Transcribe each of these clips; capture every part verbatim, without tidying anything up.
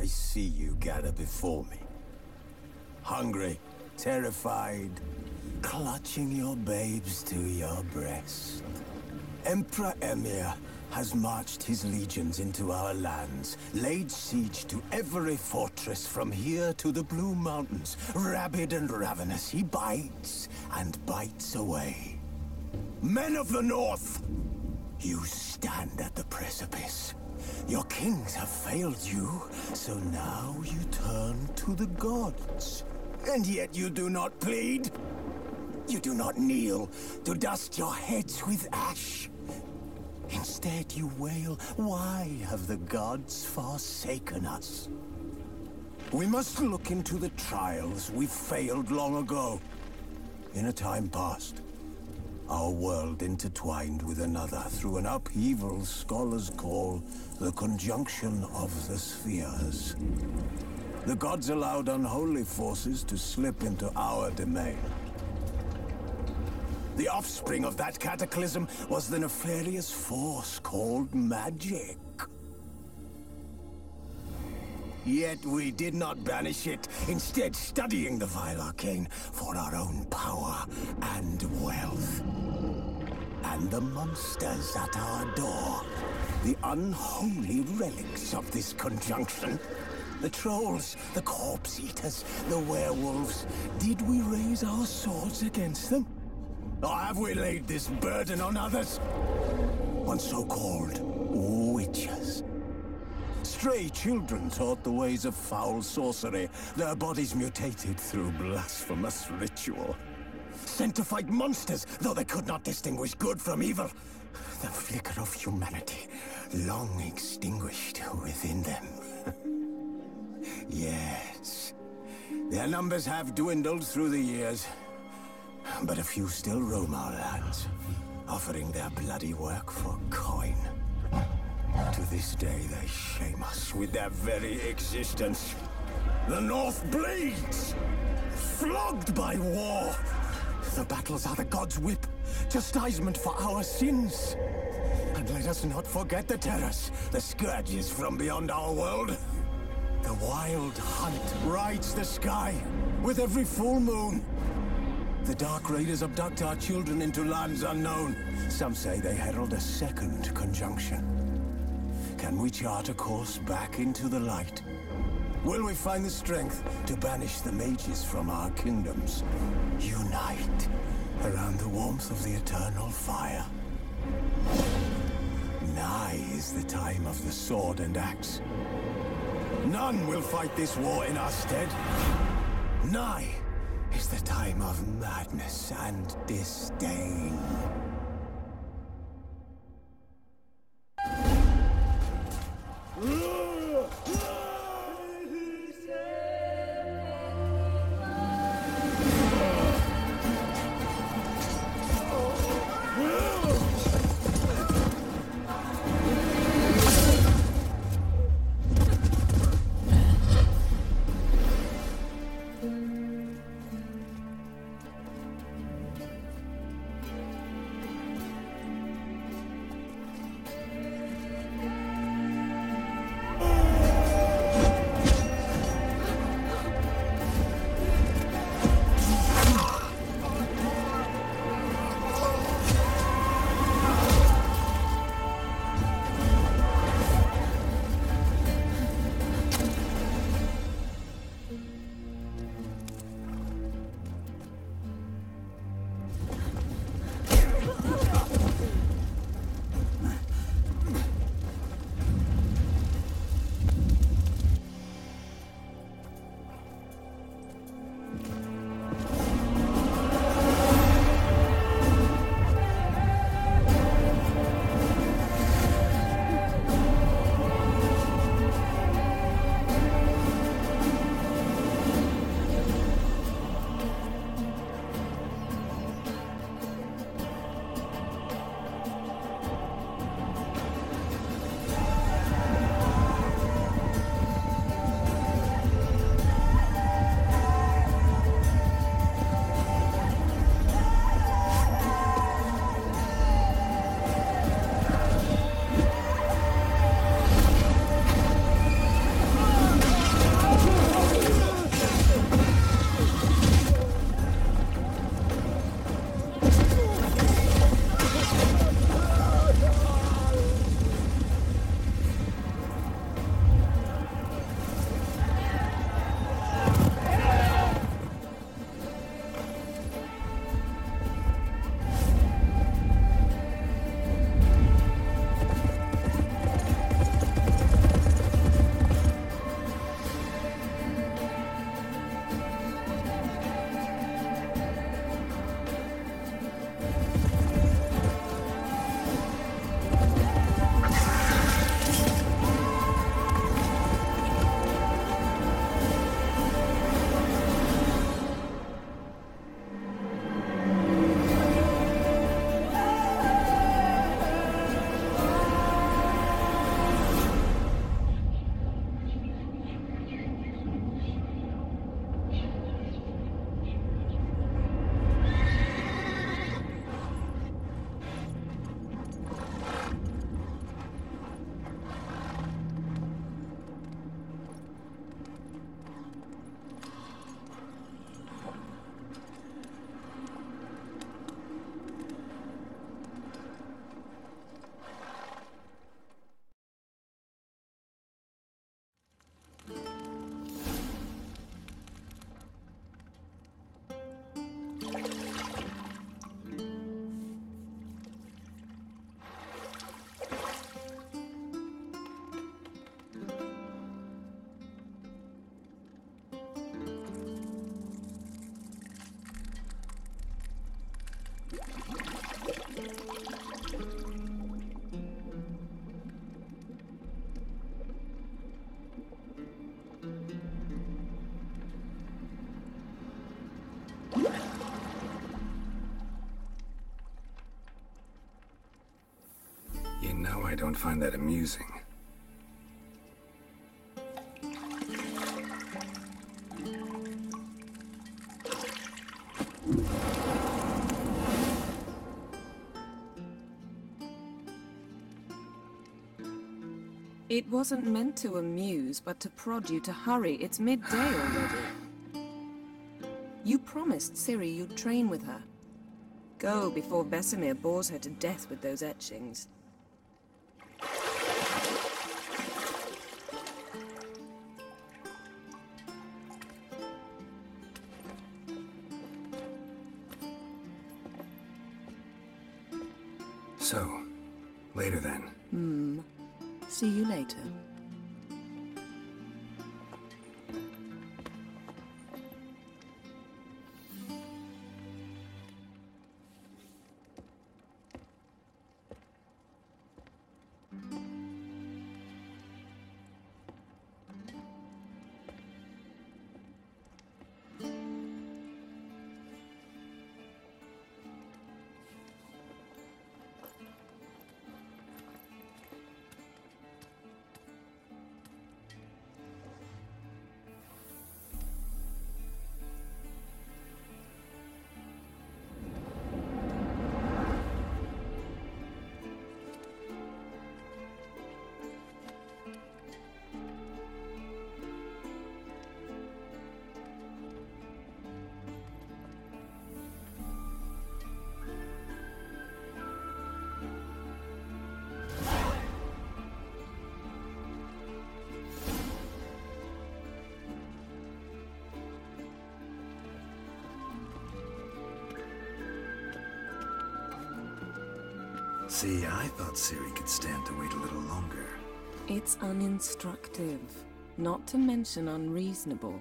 see you gather before me. Hungry, terrified, clutching your babes to your breast. Emperor Emhyr has marched his legions into our lands, laid siege to every fortress from here to the Blue Mountains. Rabid and ravenous, he bites and bites away. Men of the North, you stand at the precipice. Your kings have failed you, so now you turn to the gods. And yet you do not plead. You do not kneel to dust your heads with ash. Instead you wail, why have the gods forsaken us? We must look into the trials we failed long ago. In a time past, our world intertwined with another through an upheaval scholars call the conjunction of the spheres. The gods allowed unholy forces to slip into our domain. The offspring of that cataclysm was the nefarious force called magic. Yet we did not banish it, instead studying the vile arcane for our own power and wealth. And the monsters at our door, the unholy relics of this conjunction. The trolls, the corpse eaters, the werewolves. Did we raise our swords against them? Or have we laid this burden on others? On so-called witches. Stray children taught the ways of foul sorcery, their bodies mutated through blasphemous ritual. Sent to fight monsters, though they could not distinguish good from evil. The flicker of humanity, long extinguished within them. Yes, their numbers have dwindled through the years. But a few still roam our lands, offering their bloody work for coin. To this day, they shame us with their very existence. The North bleeds, flogged by war. The battles are the gods' whip, chastisement for our sins. And let us not forget the terrors, the scourges from beyond our world. The wild hunt rides the sky with every full moon. The Dark Raiders abduct our children into lands unknown. Some say they herald a second conjunction. Can we chart a course back into the light? Will we find the strength to banish the mages from our kingdoms? Unite around the warmth of the eternal fire. Nigh is the time of the sword and axe. None will fight this war in our stead. Nigh is the time of madness and disdain. don't find that amusing. It wasn't meant to amuse, but to prod you to hurry. It's midday already. You promised Ciri you'd train with her. Go before Vesemir bores her to death with those etchings. So, later then. Hmm. See you later. See, I thought Ciri could stand to wait a little longer. It's uninstructive, not to mention unreasonable.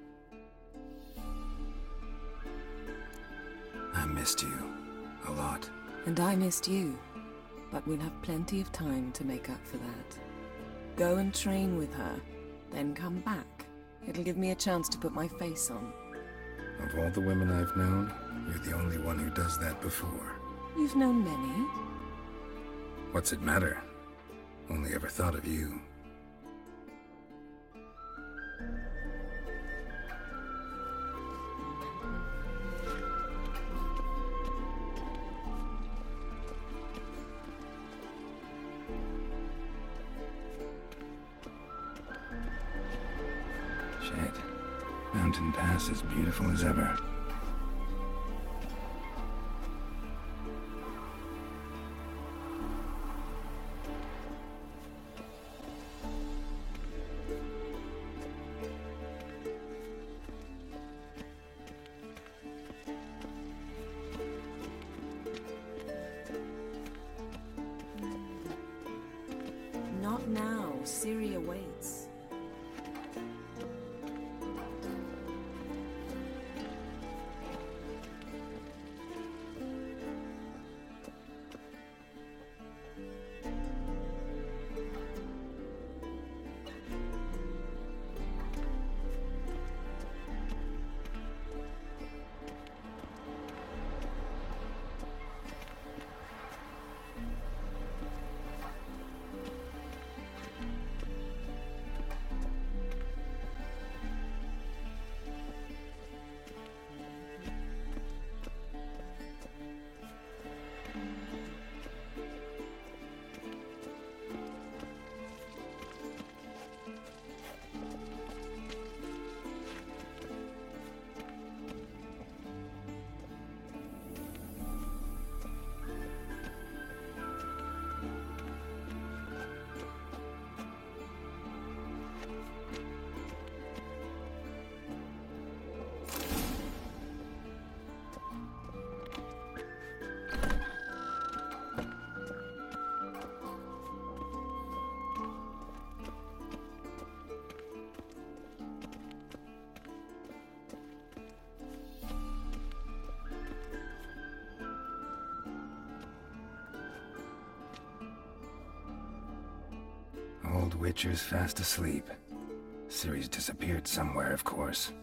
I missed you. A lot. And I missed you. But we'll have plenty of time to make up for that. Go and train with her, then come back. It'll give me a chance to put my face on. Of all the women I've known, you're the only one who does that before. You've known many. What's it matter? Only ever thought of you. Shit. Mountain Pass as beautiful as ever. Not now. Ciri awaits. Old Witcher's fast asleep. Ciri's disappeared somewhere, of course.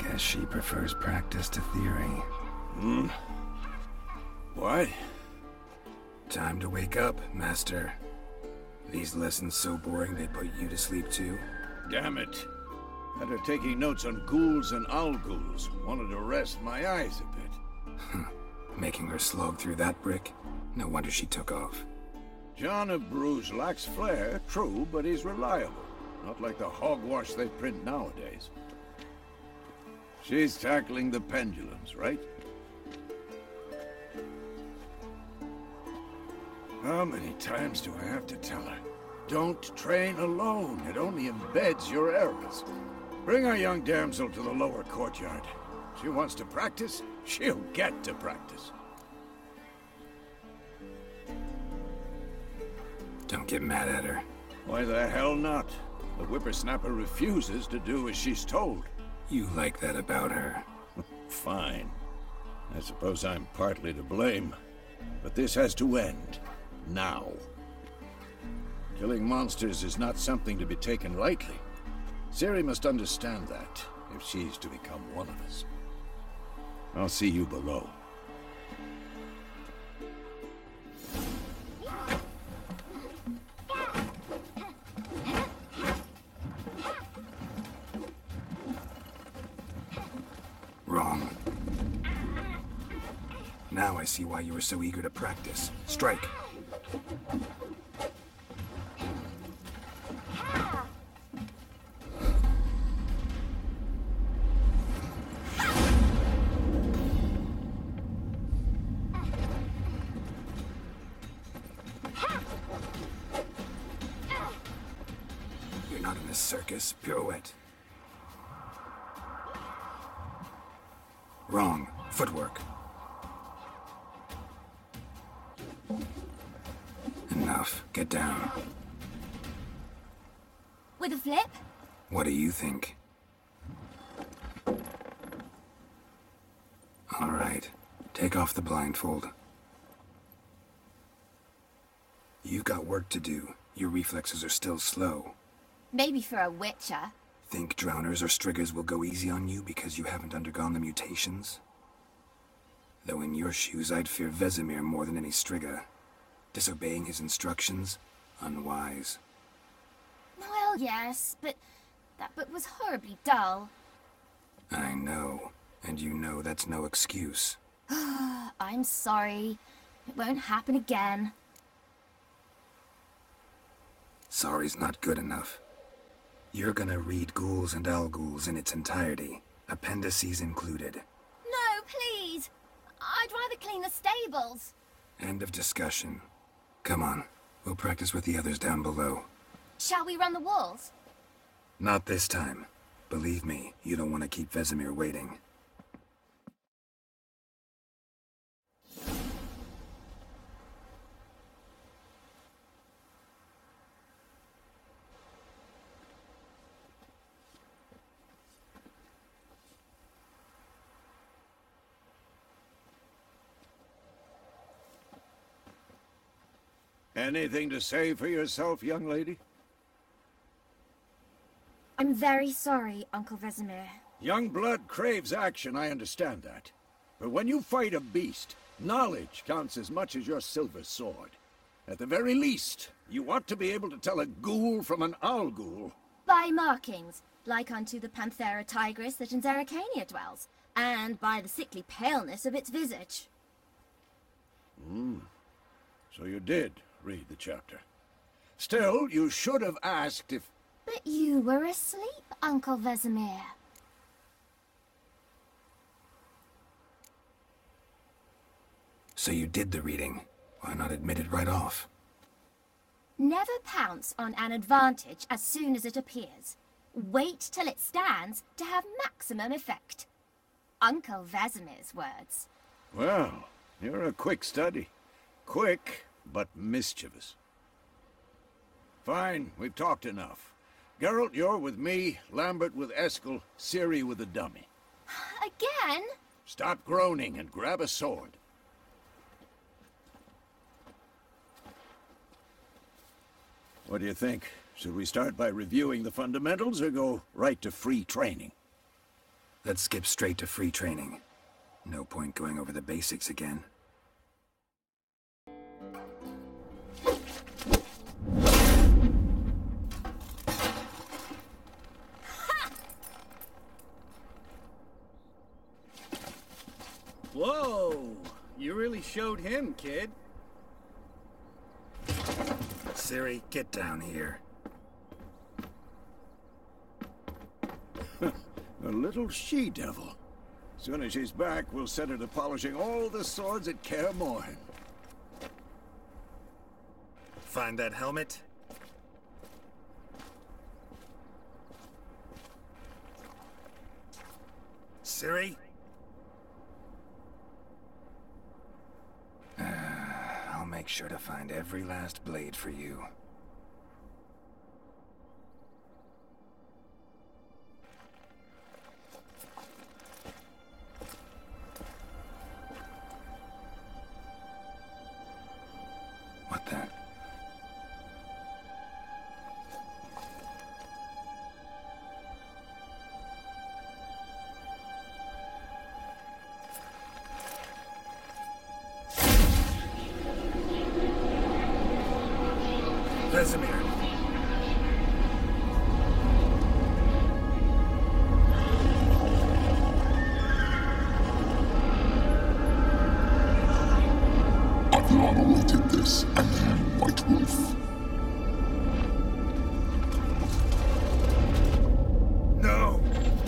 Guess she prefers practice to theory. Hmm? What? Time to wake up, Master. These lessons so boring they put you to sleep too? Damn it. Had her taking notes on ghouls and owl-ghouls. Wanted to rest my eyes a bit. Making her slog through that brick? No wonder she took off. John of Bruges lacks flair, true, but he's reliable. Not like the hogwash they print nowadays. She's tackling the pendulums, right? How many times do I have to tell her? Don't train alone. It only embeds your errors. Bring our young damsel to the lower courtyard. She wants to practice, she'll get to practice. Don't get mad at her. Why the hell not? The whippersnapper refuses to do as she's told. You like that about her. Fine. I suppose I'm partly to blame. But this has to end. Now. Killing monsters is not something to be taken lightly. Ciri must understand that, if she's to become one of us. I'll see you below. Wrong. Now I see why you were so eager to practice. Strike. You're not in a circus. Pirouette. Wrong. Footwork. Enough. Get down. With a flip? What do you think? All right. Take off the blindfold. You've got work to do. Your reflexes are still slow. Maybe for a witcher. Think drowners or striggers will go easy on you because you haven't undergone the mutations? Though in your shoes, I'd fear Vesemir more than any strigger. Disobeying his instructions? Unwise. Well, yes, but that book was horribly dull. I know. And you know that's no excuse. I'm sorry. It won't happen again. Sorry's not good enough. You're gonna read Ghouls and Owl-Ghouls in its entirety, appendices included. No, please! I'd rather clean the stables. End of discussion. Come on, we'll practice with the others down below. Shall we run the walls? Not this time. Believe me, you don't want to keep Vesemir waiting. Anything to say for yourself, young lady? I'm very sorry, Uncle Vesemir. Young blood craves action, I understand that. But when you fight a beast, knowledge counts as much as your silver sword. At the very least, you ought to be able to tell a ghoul from an owl-ghoul. By markings, like unto the Panthera tigris that in Zerrikania dwells, and by the sickly paleness of its visage. Hmm. So you did read the chapter. Still, you should have asked if... But you were asleep, Uncle Vesemir. So you did the reading. Why not admit it right off? Never pounce on an advantage as soon as it appears. Wait till it stands to have maximum effect. Uncle Vesemir's words. Well, you're a quick study. Quick, but mischievous. Fine, we've talked enough. Geralt, you're with me, Lambert with Eskel, Ciri with the dummy. Again? Stop groaning and grab a sword. What do you think? Should we start by reviewing the fundamentals or go right to free training? Let's skip straight to free training. No point going over the basics again. Whoa! You really showed him, kid. Ciri, get down here. A little she-devil. Soon as she's back, we'll set her to polishing all the swords at Kaer Morhen. Find that helmet? Ciri? Uh, I'll make sure to find every last blade for you. What the? Vesemir. Avion awaited this, and then White Wolf. No!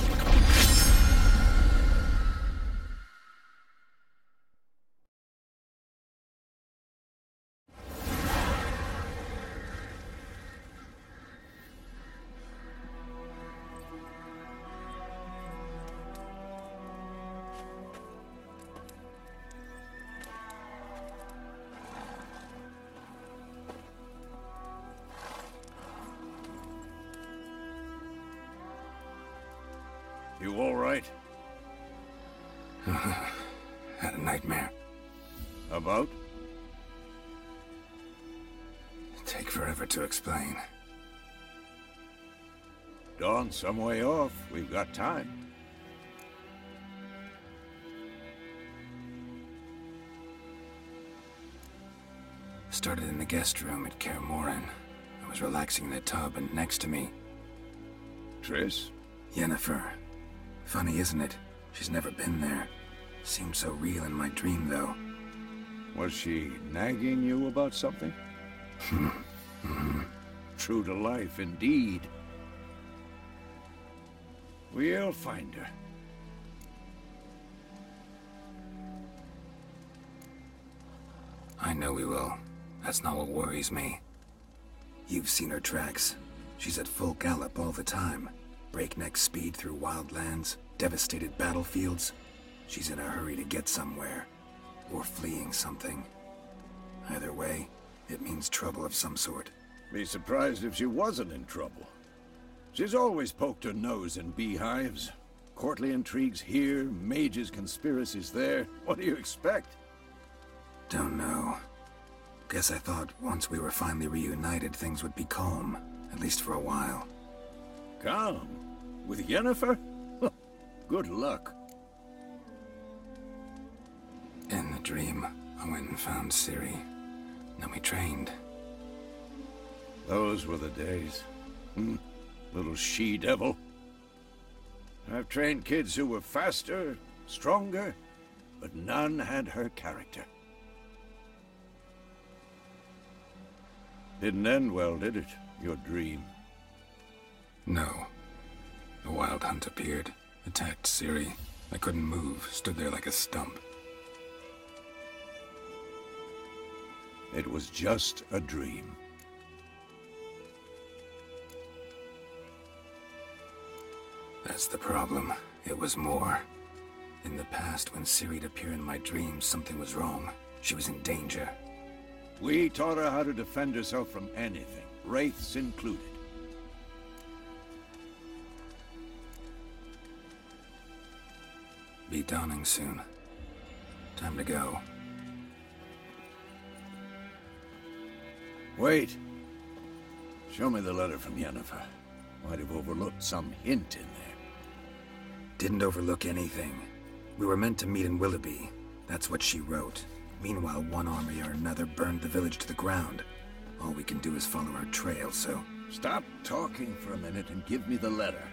You all right? Had a nightmare. About? Take forever to explain. Dawn's some way off. We've got time. Started in the guest room at Kaer Morhen. I was relaxing in a tub, and next to me, Triss? Yennefer. Funny, isn't it? She's never been there. Seemed so real in my dream, though. Was she nagging you about something? mm-hmm. True to life, indeed. We'll find her. I know we will. That's not what worries me. You've seen her tracks. She's at full gallop all the time. Breakneck speed through wild lands, devastated battlefields. She's in a hurry to get somewhere. Or fleeing something. Either way, it means trouble of some sort. Be surprised if she wasn't in trouble. She's always poked her nose in beehives. Courtly intrigues here, mages' conspiracies there. What do you expect? Don't know. Guess I thought once we were finally reunited, things would be calm. At least for a while. Calm? With Yennefer? Good luck. In the dream, I went and found Ciri. Then we trained. Those were the days. Hmm. Little she-devil. I've trained kids who were faster, stronger, but none had her character. Didn't end well, did it? Your dream? No. The Wild Hunt appeared, attacked Ciri. I couldn't move, stood there like a stump. It was just a dream. That's the problem. It was more. In the past, when Ciri'd appear in my dreams, something was wrong. She was in danger. We taught her how to defend herself from anything, wraiths included. Be dawning soon. Time to go. Wait. Show me the letter from Yennefer. Might have overlooked some hint in there. Didn't overlook anything. We were meant to meet in Willoughby. That's what she wrote. Meanwhile, one army or another burned the village to the ground. All we can do is follow her trail, so... Stop talking for a minute and give me the letter.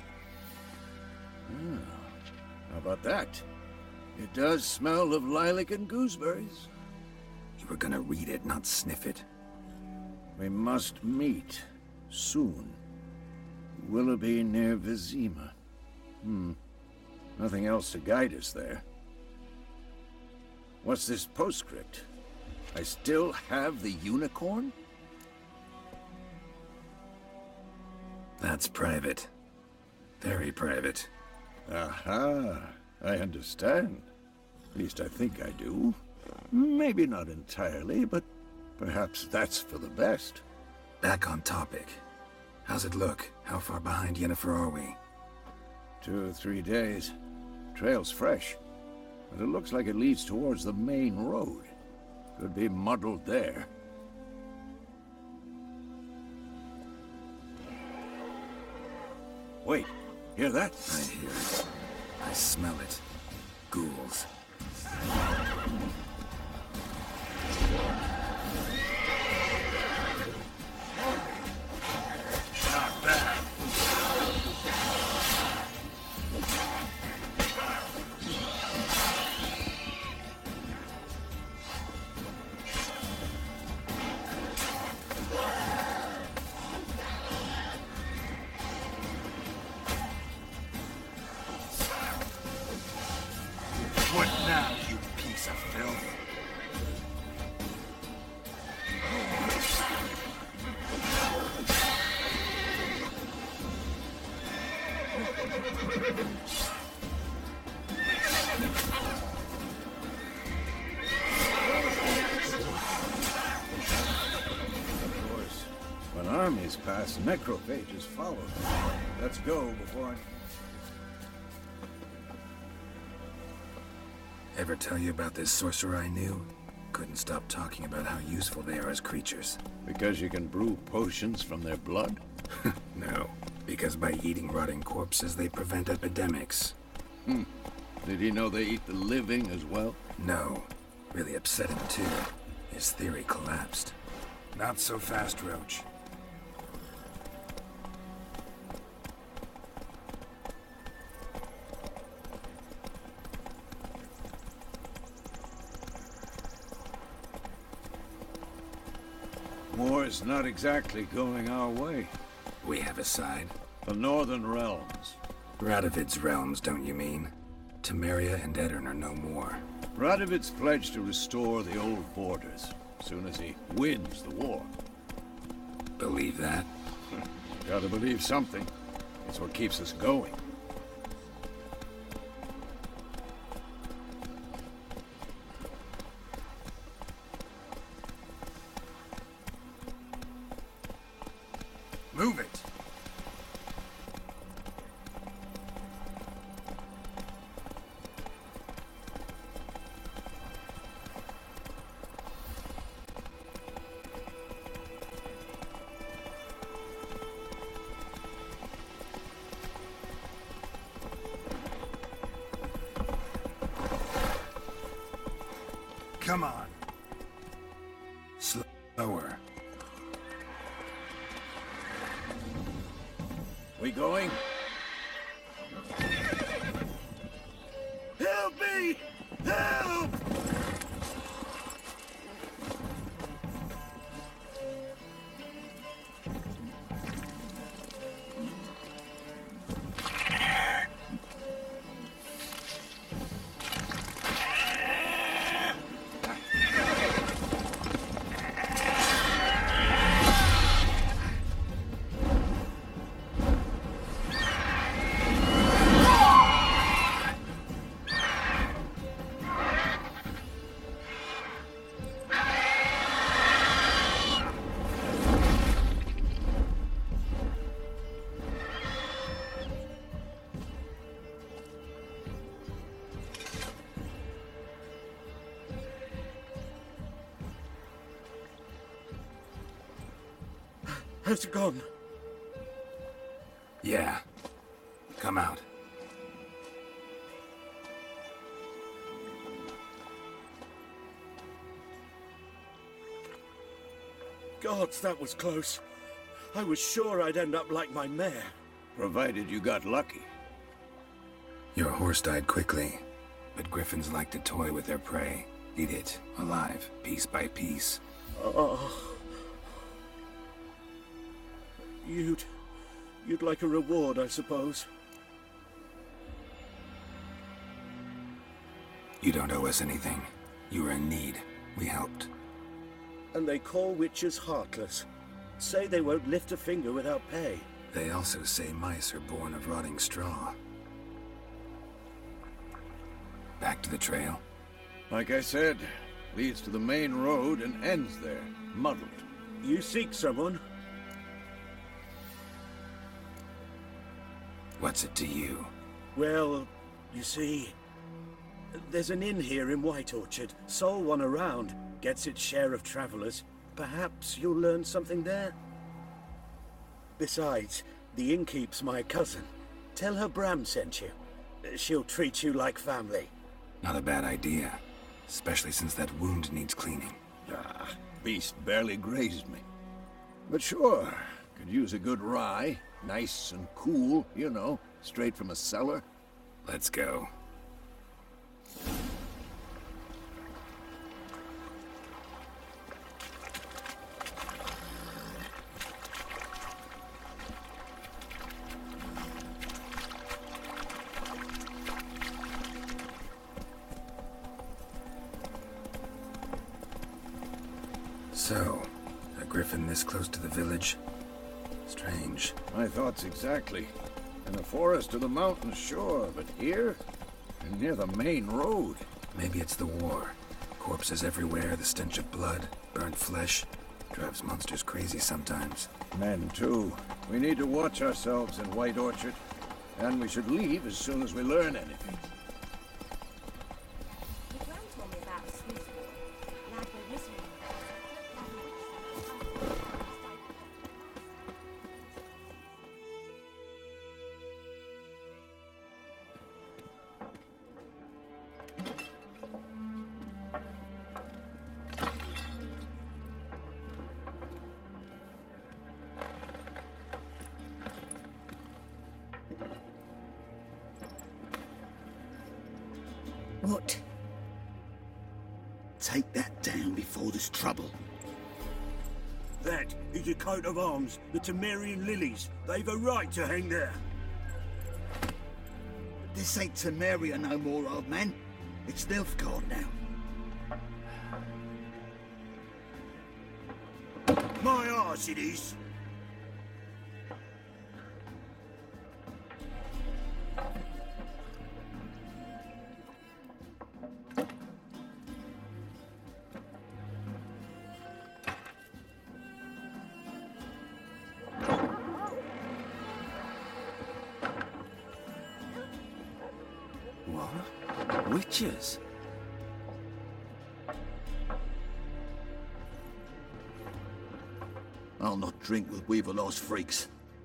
Ah, how about that? It does smell of lilac and gooseberries. You were gonna read it, not sniff it. We must meet. Soon. Willoughby near Vizima. Hmm. Nothing else to guide us there. What's this postscript? I still have the unicorn? That's private. Very private. Aha. I understand. At least I think I do. Maybe not entirely, but perhaps that's for the best. Back on topic. How's it look? How far behind Yennefer are we? Two or three days. Trail's fresh, but it looks like it leads towards the main road. Could be muddled there. Wait, hear that? I hear it. I smell it. Ghouls. Not bad. What now, you piece of filth? Of course, when armies pass, necrophages follow. Let's go before I... Ever tell you about this sorcerer I knew? Couldn't stop talking about how useful they are as creatures. Because you can brew potions from their blood? No, because by eating rotting corpses, they prevent epidemics. Hmm. Did he know they eat the living as well? No. Really upset him, too. His theory collapsed. Not so fast, Roach. War's not exactly going our way. We have a side. The Northern Realms. Radovid's realms, don't you mean? Temeria and Edirn are no more. Radovid's pledged to restore the old borders, as soon as he wins the war. Believe that? Gotta believe something. It's what keeps us going. Move it! Come on. Slower. We going? Help me! Help! It's gone. Yeah. Come out. Gods, that was close. I was sure I'd end up like my mare. Provided you got lucky. Your horse died quickly, but griffins like to toy with their prey. Eat it, alive, piece by piece. Oh. You'd... you'd like a reward, I suppose. You don't owe us anything. You were in need. We helped. And they call witches heartless. Say they won't lift a finger without pay. They also say mice are born of rotting straw. Back to the trail? Like I said, leads to the main road and ends there, muddled. You seek someone? What's it to you? Well, you see, there's an inn here in White Orchard. Sole one around. Gets its share of travelers. Perhaps you'll learn something there? Besides, the innkeep's my cousin. Tell her Bram sent you. She'll treat you like family. Not a bad idea. Especially since that wound needs cleaning. Ah, beast barely grazed me. But sure, could use a good rye. Nice and cool, you know, straight from a cellar. Let's go. So, a griffin this close to the village? Strange. My thoughts exactly. In the forest or the mountains, sure, but here? And near the main road. Maybe it's the war. Corpses everywhere, the stench of blood, burnt flesh. Drives monsters crazy sometimes. Men, too. We need to watch ourselves in White Orchard. And we should leave as soon as we learn anything. What? Take that down before there's trouble. That is a coat of arms, the Temerian lilies. They've a right to hang there. This ain't Temeria no more, old man. It's Nilfgaard now. My arse it is. What? Witches? I'll not drink with Weaverlaw's freaks.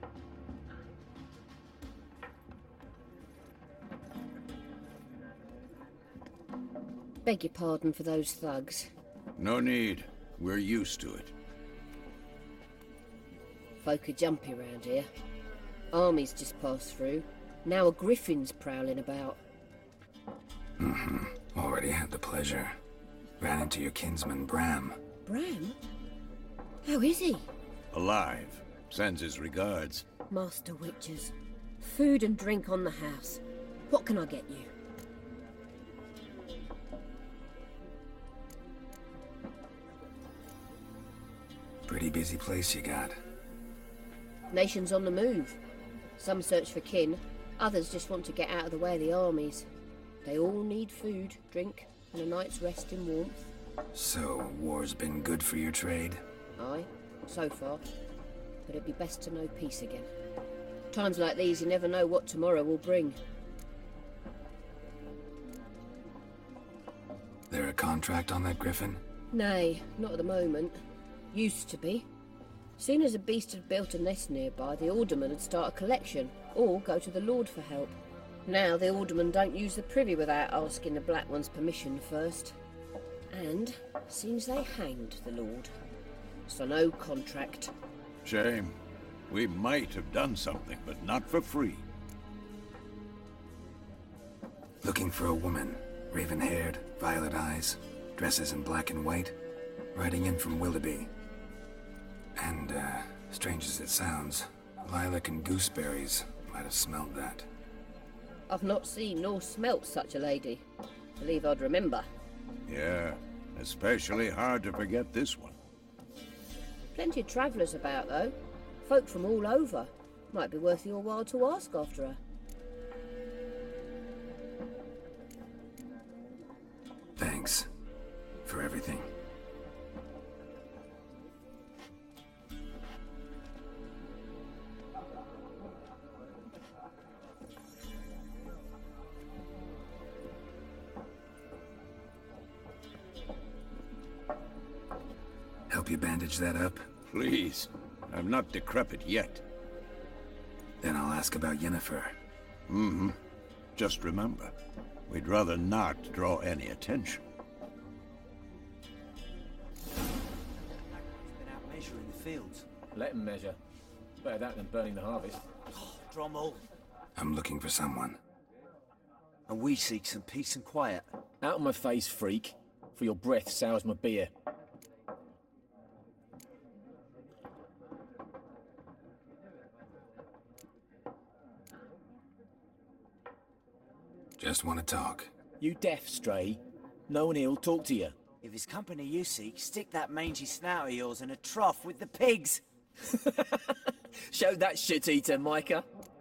Beg your pardon for those thugs. No need. We're used to it. Folk are jumpy round here. Armies just passed through. Now a griffin's prowling about. Mm-hmm. Already had the pleasure. Ran into your kinsman, Bram. Bram? How is he? Alive. Sends his regards. Master Witches. Food and drink on the house. What can I get you? Pretty busy place you got. Nations on the move. Some search for kin, others just want to get out of the way of the armies. They all need food, drink, and a night's rest in warmth. So, war's been good for your trade? Aye, so far. But it'd be best to know peace again. Times like these, you never know what tomorrow will bring. There a contract on that griffin? Nay, not at the moment. Used to be. Soon as a beast had built a nest nearby, the alderman would start a collection, or go to the Lord for help. Now the aldermen don't use the privy without asking the Black One's permission first. And seems they hanged the Lord. so no contract. Shame. We might have done something, but not for free. Looking for a woman. Raven-haired, violet eyes, dresses in black and white. Riding in from Willoughby. And, uh, strange as it sounds, lilac and gooseberries might have smelled that. I've not seen nor smelt such a lady. Believe I'd remember. Yeah, especially hard to forget this one. Plenty of travellers about, though. Folk from all over. Might be worth your while to ask after her. Thanks. For everything. Help you bandage that up? Please. I'm not decrepit yet. Then I'll ask about Yennefer. Mm-hmm. Just remember, we'd rather not draw any attention. Been out measuring the fields. Let him measure. Better that than burning the harvest. Oh, Drommel. I'm looking for someone. And we seek some peace and quiet. Out of my face, freak. For your breath sours my beer. Just want to talk. You deaf, Stray? No one here'll talk to you. If it's company you seek, stick that mangy snout of yours in a trough with the pigs. Show that shit-eater, Micah.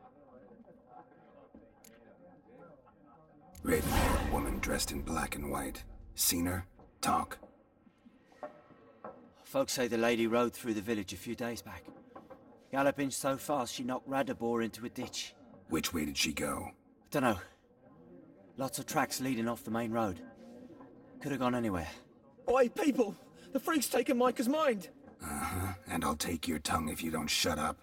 Raven-haired woman dressed in black and white. Seen her? Talk. Folks say the lady rode through the village a few days back. Galloping so fast she knocked Radabor into a ditch. Which way did she go? Dunno. Lots of tracks leading off the main road. Could have gone anywhere. Oi, people! The freak's taken Micah's mind! Uh-huh. And I'll take your tongue if you don't shut up.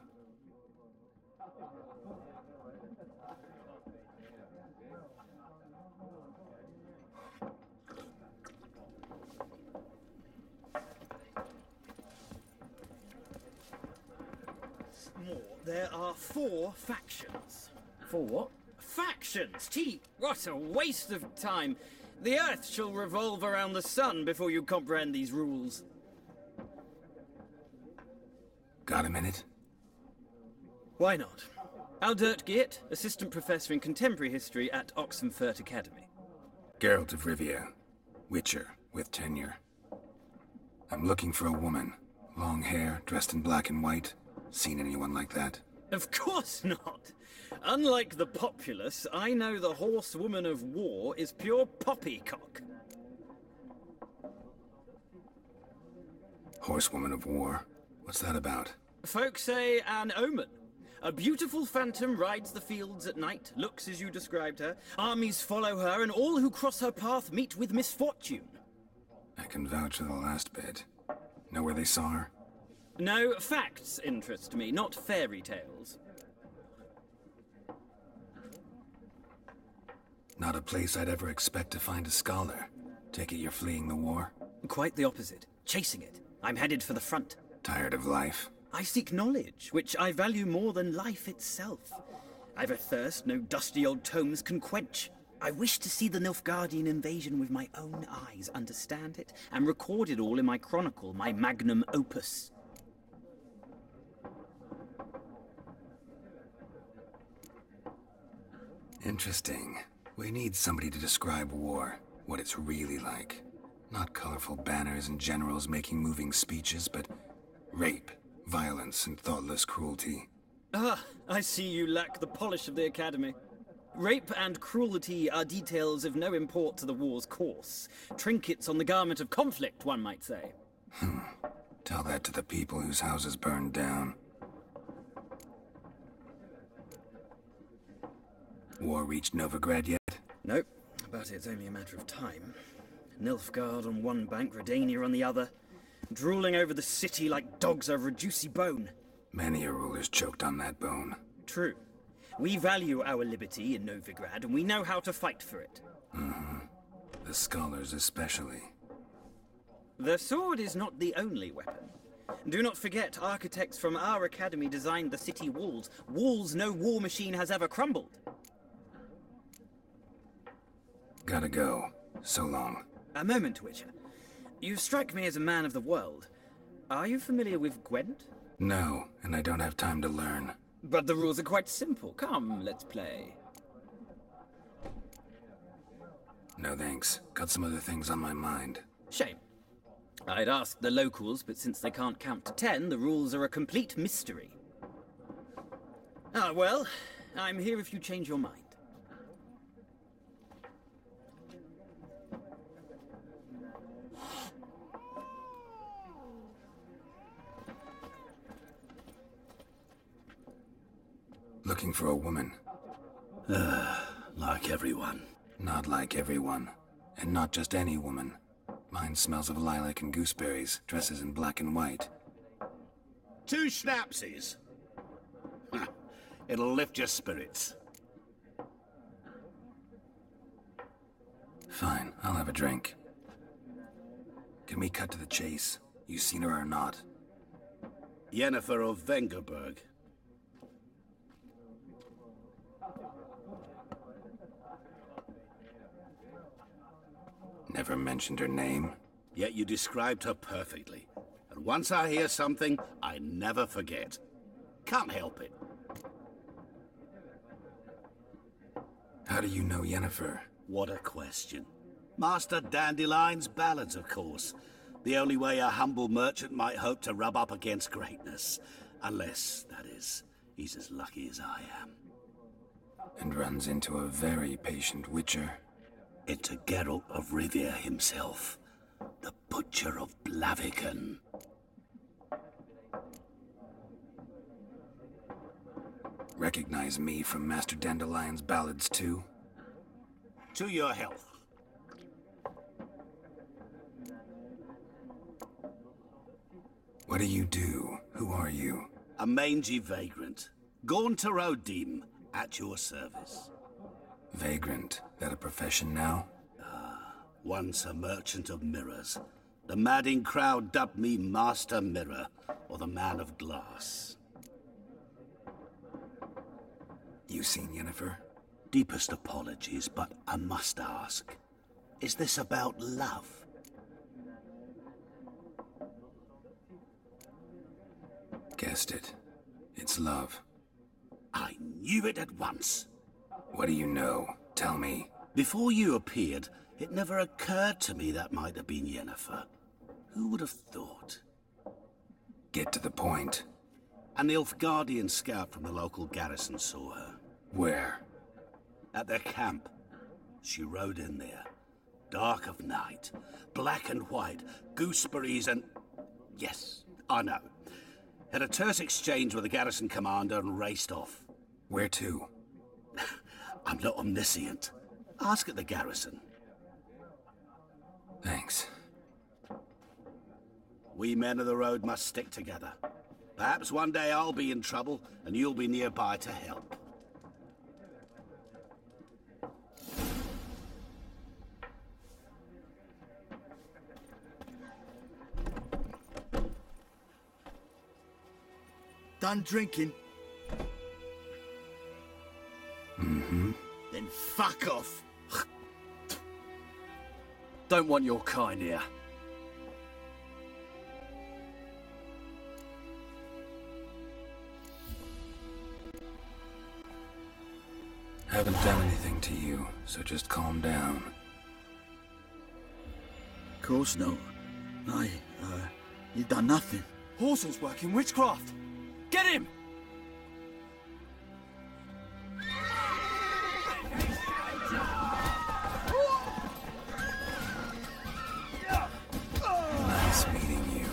More. There are four factions. For what? Factions? Gee, what a waste of time. The Earth shall revolve around the sun before you comprehend these rules. Got a minute? Why not? Aldert Geert, Assistant Professor in Contemporary History at Oxenfurt Academy. Geralt of Rivia. Witcher, with tenure. I'm looking for a woman. Long hair, dressed in black and white. Seen anyone like that? Of course not. Unlike the populace, I know the horsewoman of war is pure poppycock. Horsewoman of war? What's that about? Folk say an omen. A beautiful phantom rides the fields at night, looks as you described her. Armies follow her, and all who cross her path meet with misfortune. I can vouch for the last bit. Know where they saw her? No, facts interest me, not fairy tales. Not a place I'd ever expect to find a scholar. Take it you're fleeing the war? Quite the opposite. Chasing it. I'm headed for the front. Tired of life? I seek knowledge, which I value more than life itself. I've a thirst no dusty old tomes can quench. I wish to see the Nilfgaardian invasion with my own eyes, understand it, and record it all in my chronicle, my magnum opus. Interesting. We need somebody to describe war, what it's really like. Not colorful banners and generals making moving speeches, but rape, violence, and thoughtless cruelty. Ah, I see you lack the polish of the Academy. Rape and cruelty are details of no import to the war's course. Trinkets on the garment of conflict, one might say. Hmm. Tell that to the people whose houses burned down. War reached Novigrad yet? Nope, but it's only a matter of time. Nilfgaard on one bank, Redania on the other, drooling over the city like dogs over a juicy bone. Many a ruler's choked on that bone. True. We value our liberty in Novigrad, and we know how to fight for it. Mm-hmm. The scholars especially. The sword is not the only weapon. Do not forget, architects from our academy designed the city walls. Walls no war machine has ever crumbled. Gotta go. So long. A moment, Witcher. You strike me as a man of the world. Are you familiar with Gwent? No, and I don't have time to learn. But the rules are quite simple. Come, let's play. No thanks. Got some other things on my mind. Shame. I'd ask the locals, but since they can't count to ten, the rules are a complete mystery. Ah, well, I'm here if you change your mind. Looking for a woman. Uh, like everyone. Not like everyone. And not just any woman. Mine smells of lilac and gooseberries, dresses in black and white. Two schnapsies. It'll lift your spirits. Fine, I'll have a drink. Can we cut to the chase? You seen her or not? Yennefer of Vengerberg. Never mentioned her name. Yet you described her perfectly. And once I hear something, I never forget. Can't help it. How do you know Yennefer? What a question. Master Dandelion's ballads, of course. The only way a humble merchant might hope to rub up against greatness. Unless, that is, he's as lucky as I am. And runs into a very patient witcher. Into Geralt of Rivia himself. The Butcher of Blaviken. Recognize me from Master Dandelion's ballads, too? To your health. What do you do? Who are you? A mangy vagrant. Gaunter O'Dim, at your service. Vagrant? That a profession now? Ah, once a merchant of mirrors. The madding crowd dubbed me Master Mirror, or the Man of Glass. You seen Yennefer? Deepest apologies, but I must ask. Is this about love? Guessed it. It's love. I knew it at once. What do you know? Tell me. Before you appeared, it never occurred to me that might have been Yennefer. Who would have thought? Get to the point. An Nilfgaardian scout from the local garrison saw her. Where? At their camp. She rode in there. Dark of night. Black and white. Gooseberries and... Yes, I know. Had a terse exchange with the garrison commander and raced off. Where to? I'm not omniscient. Ask at the garrison. Thanks. We men of the road must stick together. Perhaps one day I'll be in trouble and you'll be nearby to help. Done drinking? Mm-hmm. Then fuck off. Don't want your kind here. Haven't done anything to you, so just calm down. Of course not. I, uh, you've done nothing. Horsel's working witchcraft. Get him! Nice meeting you.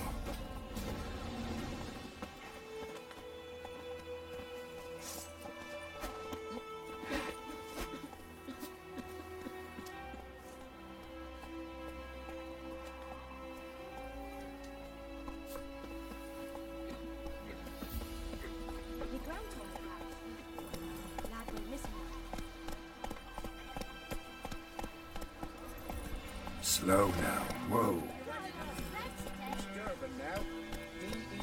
Slow now. Whoa. Disturbing now.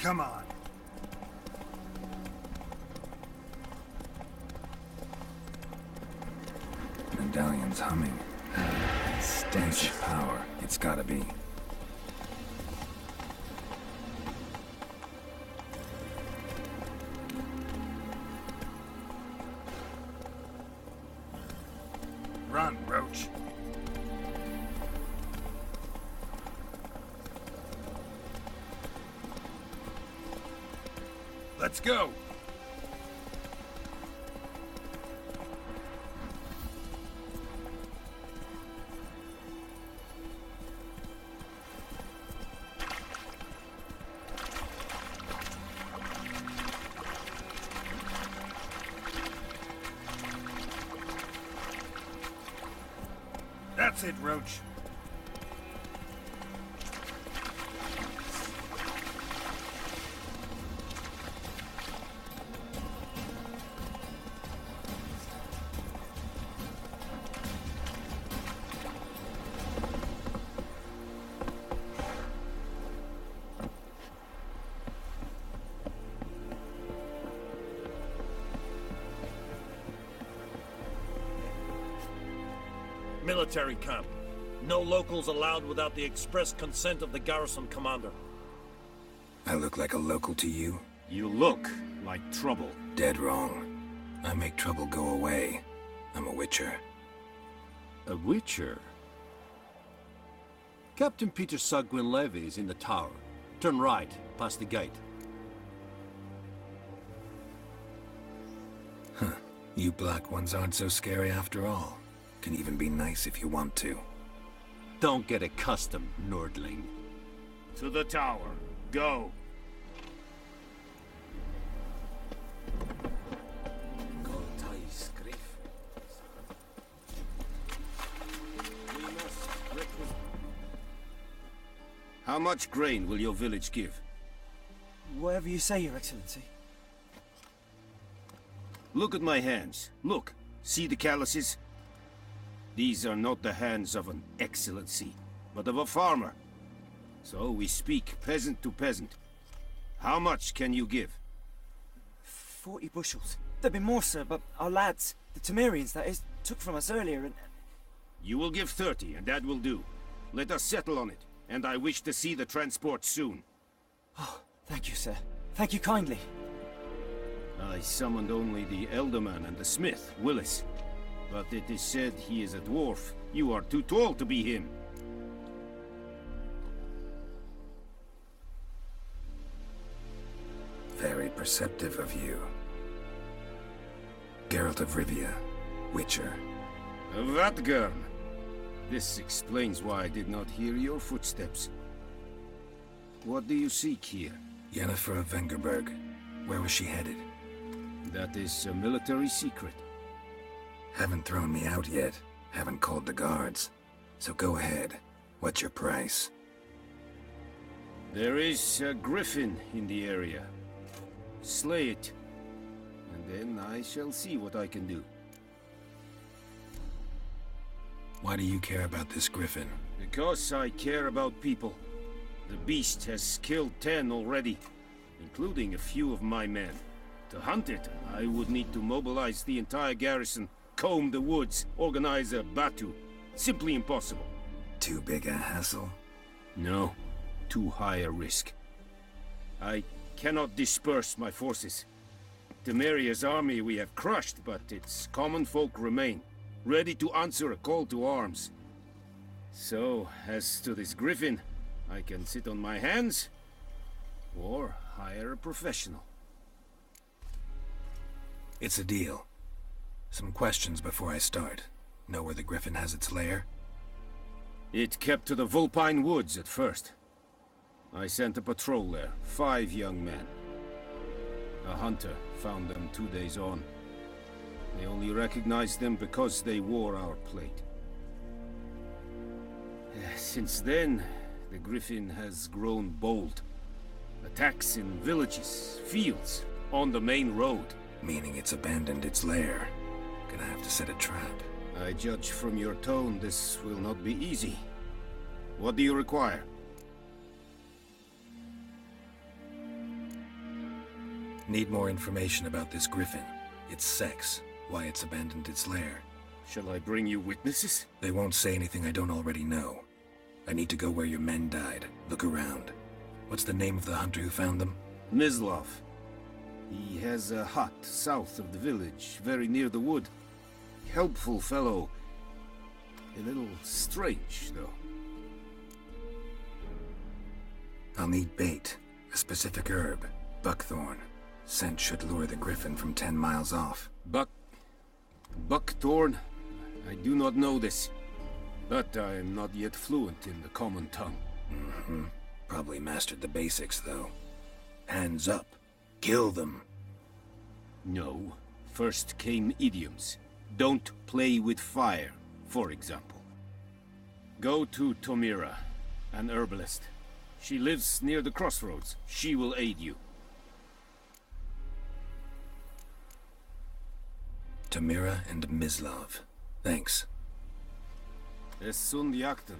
Come on. Medallion's humming. Stench power. It's gotta be. Run, Roach. Let's go! That's it, Roach. Military camp. No locals allowed without the express consent of the garrison commander. I look like a local to you? You look like trouble. Dead wrong. I make trouble go away. I'm a witcher. A witcher? Captain Peter Saar Gwynleve is in the tower. Turn right, past the gate. Huh. You black ones aren't so scary after all. Can even be nice if you want to. Don't get accustomed, Nordling. To the tower. Go. How much grain will your village give? Whatever you say, Your Excellency. Look at my hands. Look. See the calluses? These are not the hands of an excellency, but of a farmer. So we speak peasant to peasant. How much can you give? Forty bushels. There'd be more, sir, but our lads, the Temerians, that is, took from us earlier and... You will give thirty, and that will do. Let us settle on it, and I wish to see the transport soon. Oh, thank you, sir. Thank you kindly. I summoned only the Elderman and the smith, Willis. But it is said he is a dwarf. You are too tall to be him. Very perceptive of you. Geralt of Rivia, Witcher. Vatt'ghern! This explains why I did not hear your footsteps. What do you seek here? Yennefer of Vengerberg. Where was she headed? That is a military secret. Haven't thrown me out yet. Haven't called the guards. So go ahead. What's your price? There is a griffin in the area. Slay it. And then I shall see what I can do. Why do you care about this griffin? Because I care about people. The beast has killed ten already, including a few of my men. To hunt it, I would need to mobilize the entire garrison, comb the woods, organize a battue. Simply impossible. Too big a hassle? No. Too high a risk. I cannot disperse my forces. Temeria's army we have crushed, but its common folk remain, ready to answer a call to arms. So, as to this griffin, I can sit on my hands, or hire a professional. It's a deal. Some questions before I start. Know where the griffin has its lair? It kept to the Vulpine Woods at first. I sent a patrol there, five young men. A hunter found them two days on. They only recognized them because they wore our plate. Since then, the griffin has grown bold. Attacks in villages, fields, on the main road. Meaning it's abandoned its lair. Gonna have to set a trap. I judge from your tone this will not be easy. What do you require? Need more information about this griffin. Its sex, why it's abandoned its lair. Shall I bring you witnesses? They won't say anything I don't already know. I need to go where your men died. Look around. What's the name of the hunter who found them? Mislav. He has a hut south of the village, very near the wood. Helpful fellow. A little strange, though. I'll need bait. A specific herb. Buckthorn. Scent should lure the griffin from ten miles off. Buck... Buckthorn? I do not know this. But I am not yet fluent in the common tongue. Mm-hmm. Probably mastered the basics, though. Hands up. Kill them. No. First came idioms. Don't play with fire, for example. Go to Tomira, an herbalist. She lives near the crossroads. She will aid you. Tomira and Mislav. Thanks. Es sunt jakten.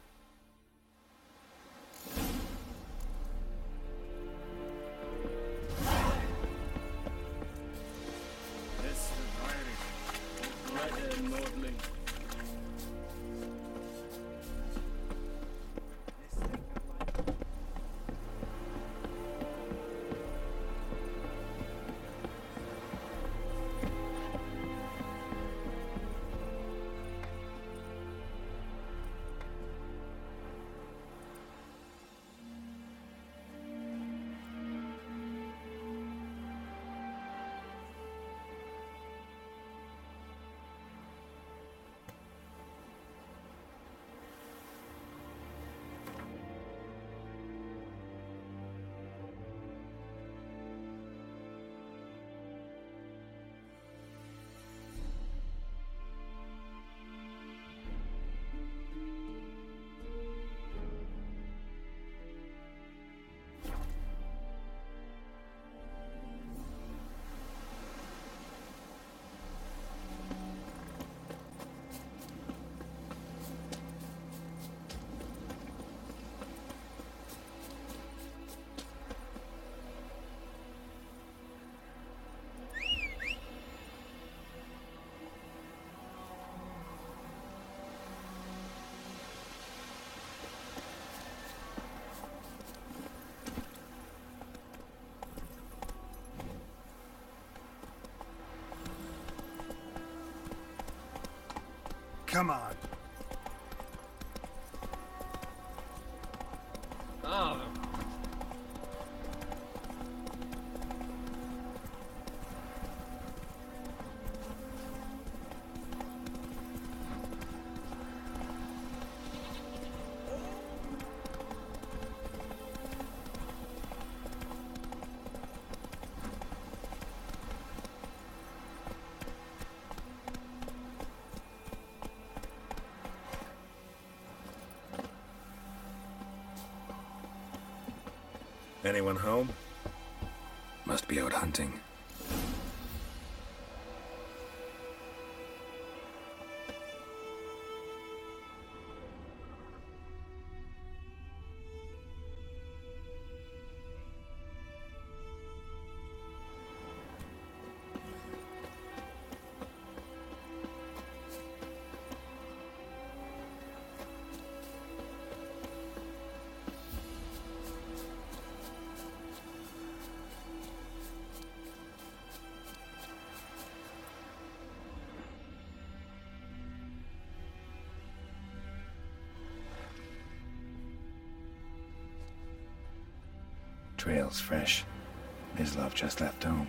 Come on. Ah. Anyone home? Must be out hunting. Trail's fresh. Mislav just left home.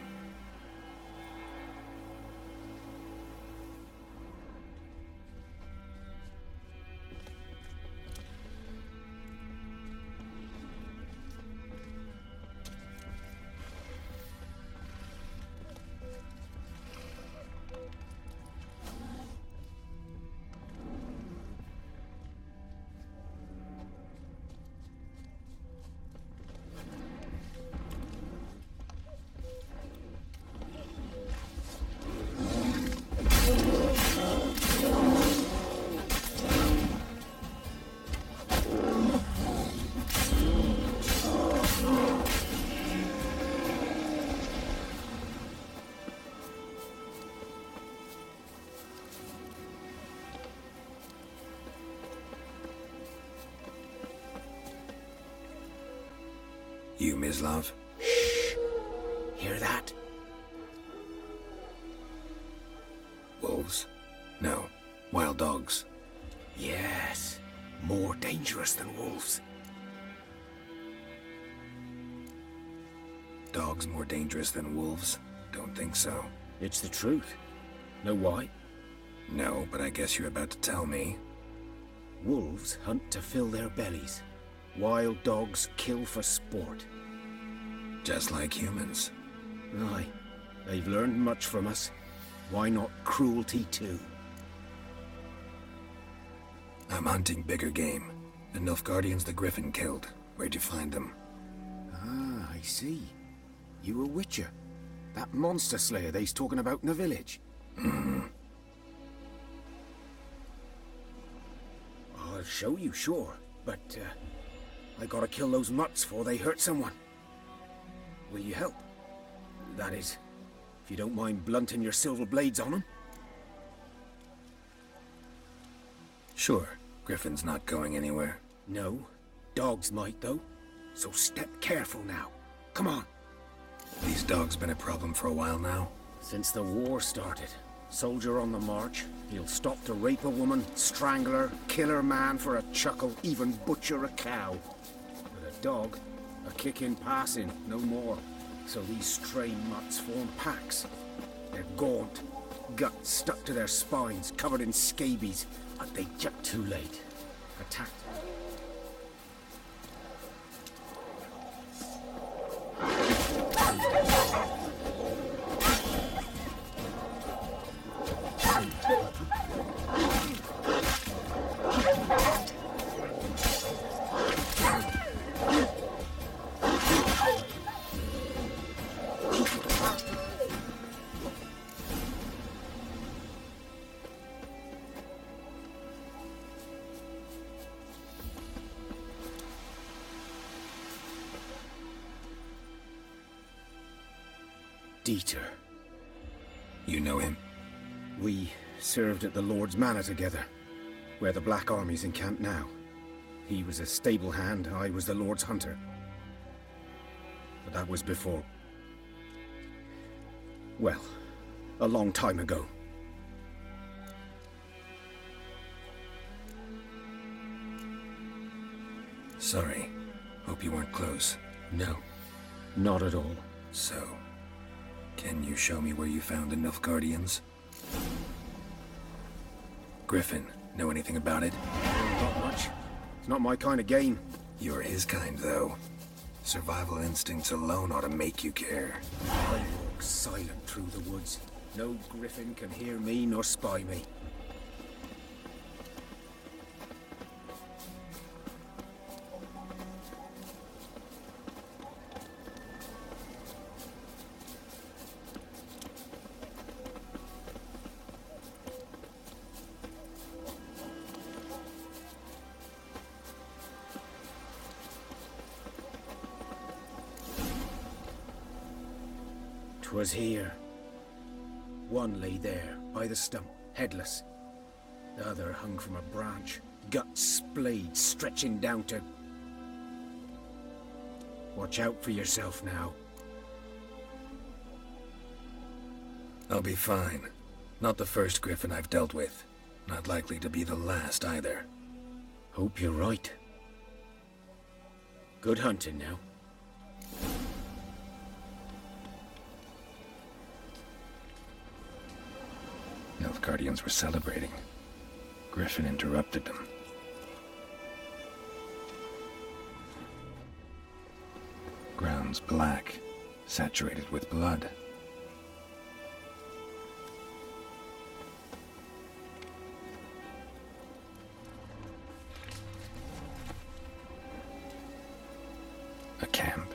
You, Mislav? Shh! Hear that? Wolves? No. Wild dogs. Yes. More dangerous than wolves. Dogs more dangerous than wolves? Don't think so. It's the truth. Know why? No, but I guess you're about to tell me. Wolves hunt to fill their bellies. Wild dogs kill for sport. Just like humans. Aye. They've learned much from us. Why not cruelty too? I'm hunting bigger game. The Nilfgaardians the Griffin killed. Where'd you find them? Ah, I see. You a witcher. That monster slayer they's talking about in the village. Mm-hmm. I'll show you, sure. But, uh, I gotta kill those mutts before they hurt someone. Will you help? That is, if you don't mind blunting your silver blades on them. Sure. Griffin's not going anywhere. No. Dogs might, though. So step careful now. Come on. These dogs been a problem for a while now? Since the war started. Soldier on the march. He'll stop to rape a woman, strangle her, kill her man for a chuckle, even butcher a cow. But a dog, a kick in passing, no more. So these stray mutts form packs. They're gaunt, guts stuck to their spines, covered in scabies. But they jumped too late. Attacked. Dieter. You know him? We served at the Lord's Manor together, where the Black Army's encamped now. He was a stable hand, I was the Lord's hunter. But that was before... well, a long time ago. Sorry. Hope you weren't close. No, not at all. So... can you show me where you found the Nilfgaardians? Griffin, know anything about it? Not much. It's not my kind of game. You're his kind, though. Survival instincts alone ought to make you care. I walk silent through the woods. No Griffin can hear me nor spy me. Was here. One lay there, by the stump, headless. The other hung from a branch, guts splayed, stretching down to... Watch out for yourself now. I'll be fine. Not the first Griffin I've dealt with. Not likely to be the last, either. Hope you're right. Good hunting now. Nilfgaardians were celebrating. Griffin interrupted them. Ground's black, saturated with blood. A camp.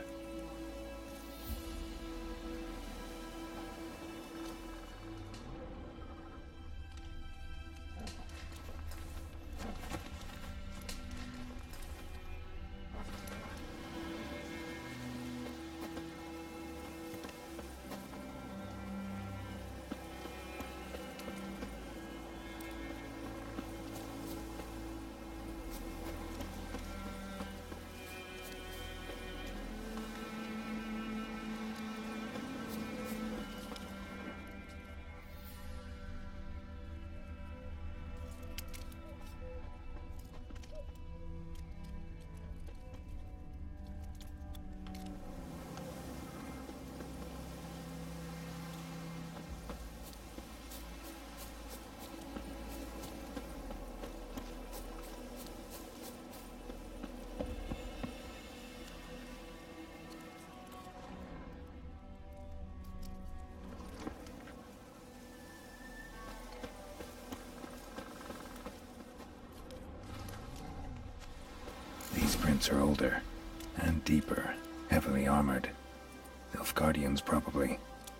boots are older, and deeper, heavily armored. Nilfgaardians, probably.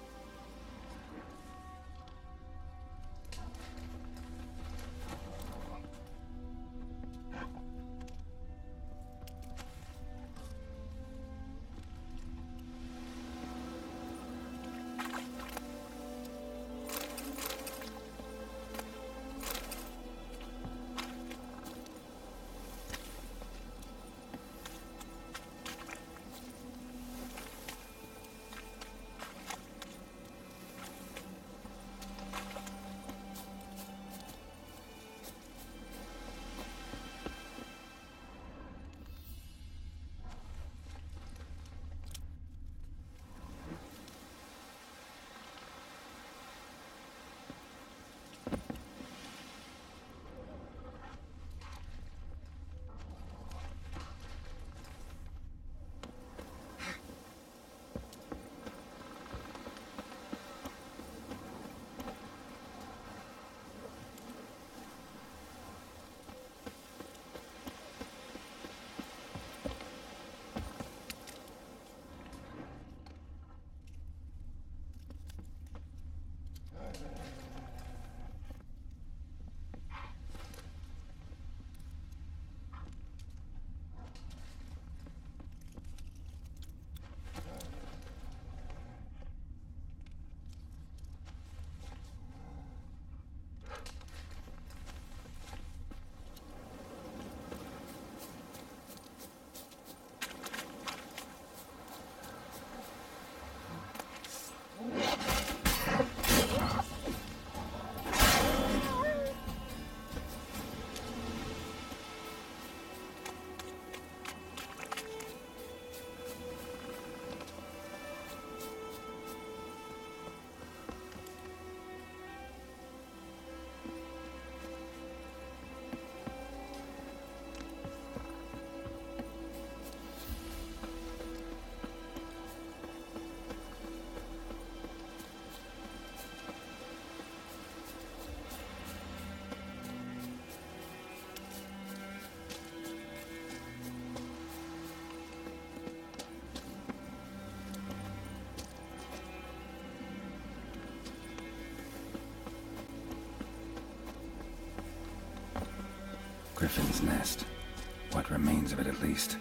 Griffin's nest. What remains of it, at least.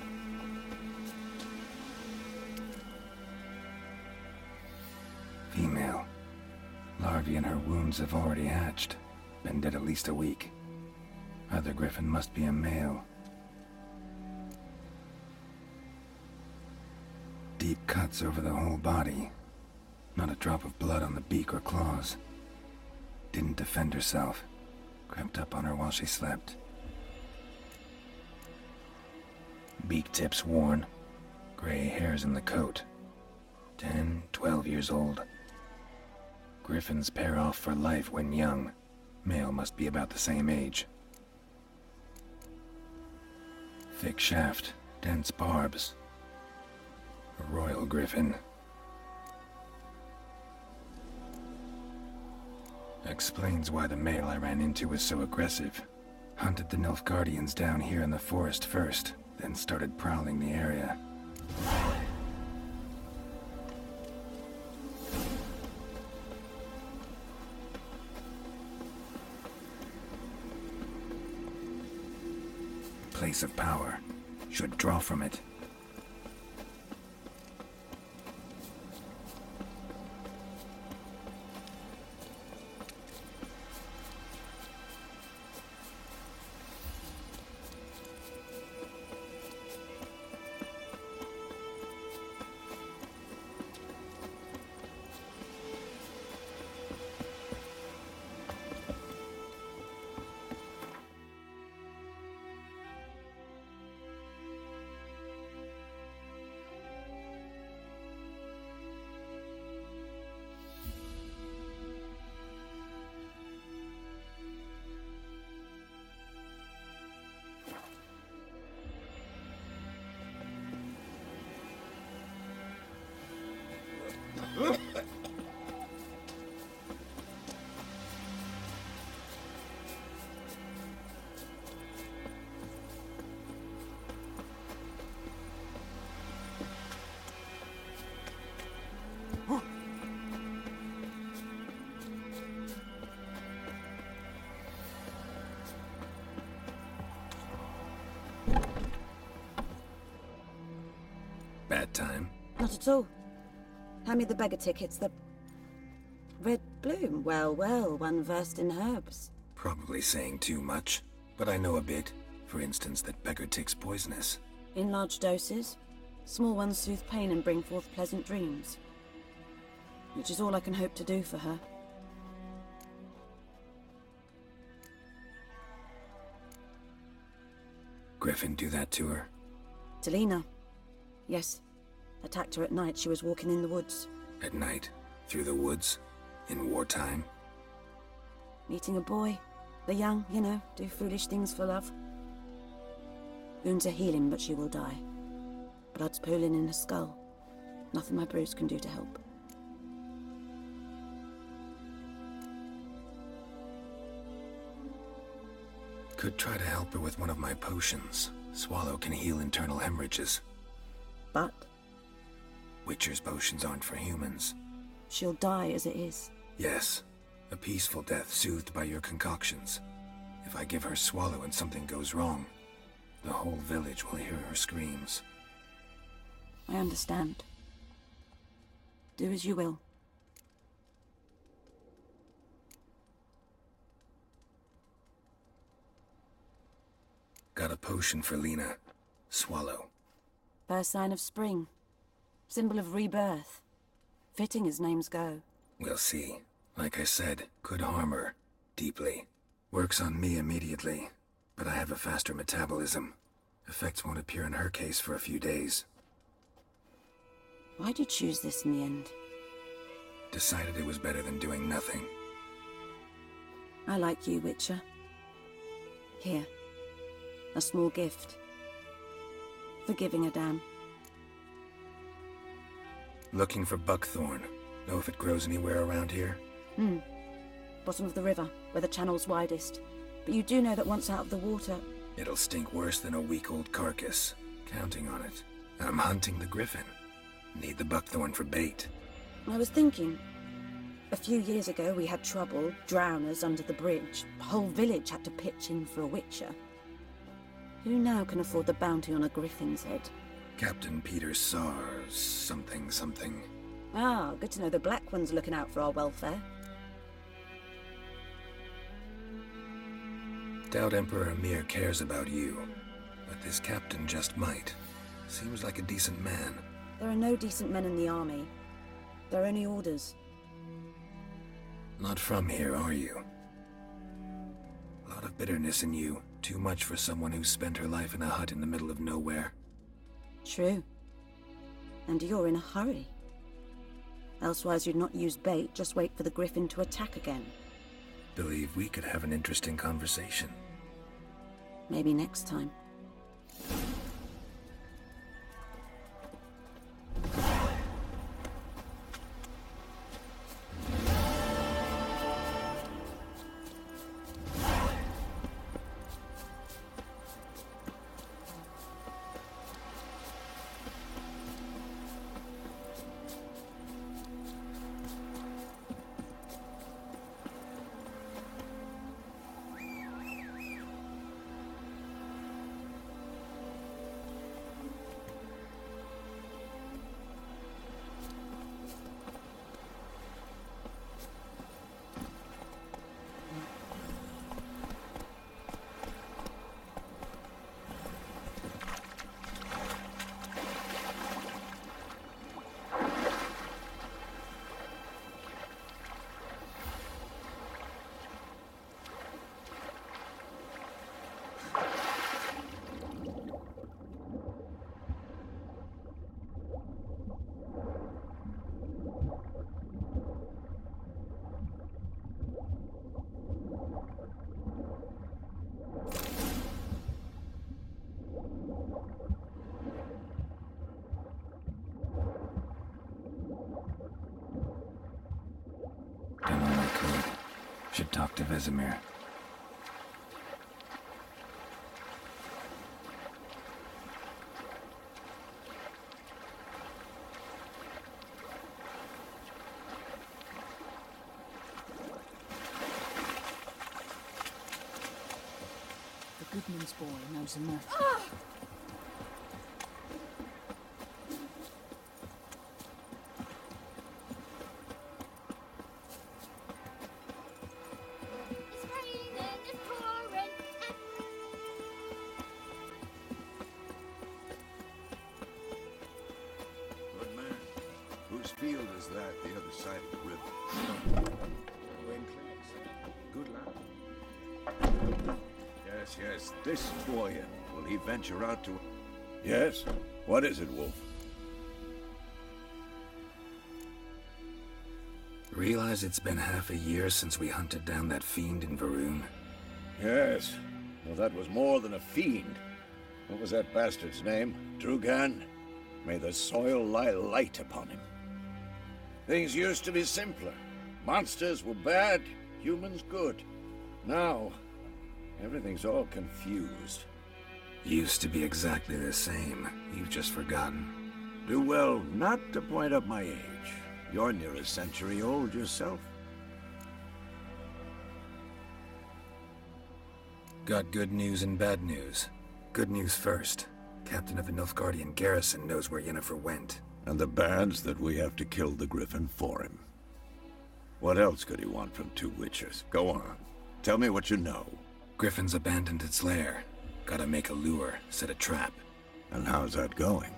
Female. Larvae in her wounds have already hatched. Been dead at least a week. Other griffin must be a male. Deep cuts over the whole body. Not a drop of blood on the beak or claws. Didn't defend herself. Crept up on her while she slept. Beak tips worn. Gray hairs in the coat. Ten, twelve years old. Griffins pair off for life when young. Male must be about the same age. Thick shaft, dense barbs. A royal griffin. Explains why the male I ran into was so aggressive. Hunted the Nilfgaardians down here in the forest first, then started prowling the area. Place of power. Should draw from it. Not at all. Hand me the beggar tickets, the... Red bloom. Well, well, one versed in herbs. Probably saying too much, but I know a bit. For instance, that beggar tick's poisonous. In large doses. Small ones soothe pain and bring forth pleasant dreams. Which is all I can hope to do for her. Griffin do that to her? To Lena. Yes. Attacked her at night. She was walking in the woods. At night? Through the woods? In wartime? Meeting a boy. The young, you know, do foolish things for love. Wounds are healing, but she will die. Blood's pooling in her skull. Nothing my bruise can do to help. Could try to help her with one of my potions. Swallow can heal internal hemorrhages. But? Witcher's potions aren't for humans. She'll die as it is. Yes. A peaceful death soothed by your concoctions. If I give her Swallow and something goes wrong, the whole village will hear her screams. I understand. Do as you will. Got a potion for Lena. Swallow. First sign of spring. Symbol of rebirth. Fitting as names go. We'll see. Like I said, could harm her. Deeply. Works on me immediately. But I have a faster metabolism. Effects won't appear in her case for a few days. Why'd you choose this in the end? Decided it was better than doing nothing. I like you, Witcher. Here. A small gift. For giving a damn. Looking for buckthorn. Know if it grows anywhere around here? Hmm. Bottom of the river, where the channel's widest. But you do know that once out of the water... It'll stink worse than a week-old carcass. Counting on it. I'm hunting the griffin. Need the buckthorn for bait. I was thinking... A few years ago we had trouble, drowners under the bridge. The whole village had to pitch in for a witcher. Who now can afford the bounty on a griffin's head? Captain Peter Sars, something something. Ah, good to know the Black One's looking out for our welfare. Doubt Emperor Emhyr cares about you, but this captain just might. Seems like a decent man. There are no decent men in the army. They're only orders. Not from here, are you? A lot of bitterness in you. Too much for someone who spent her life in a hut in the middle of nowhere. True. And you're in a hurry. Elsewise you'd not use bait, just wait for the griffin to attack again. Believe we could have an interesting conversation. Maybe next time. Should talk to Vesemir. The Goodman's boy knows enough. this field is that, the other side of the river. Good lad. Yes, yes, this boy. Will he venture out to... Yes? What is it, Wolf? Realize it's been half a year since we hunted down that fiend in Varun? Yes. Well, that was more than a fiend. What was that bastard's name? Drugan? May the soil lie light upon him. Things used to be simpler. Monsters were bad, humans good. Now, everything's all confused. Used to be exactly the same. You've just forgotten. Do well not to point up my age. You're near a century old yourself. Got good news and bad news. Good news first. Captain of the Nilfgaardian garrison knows where Yennefer went. And the bad's that we have to kill the Griffin for him. What else could he want from two witchers? Go on. Tell me what you know. Griffin's abandoned its lair. Gotta make a lure, set a trap. And how's that going?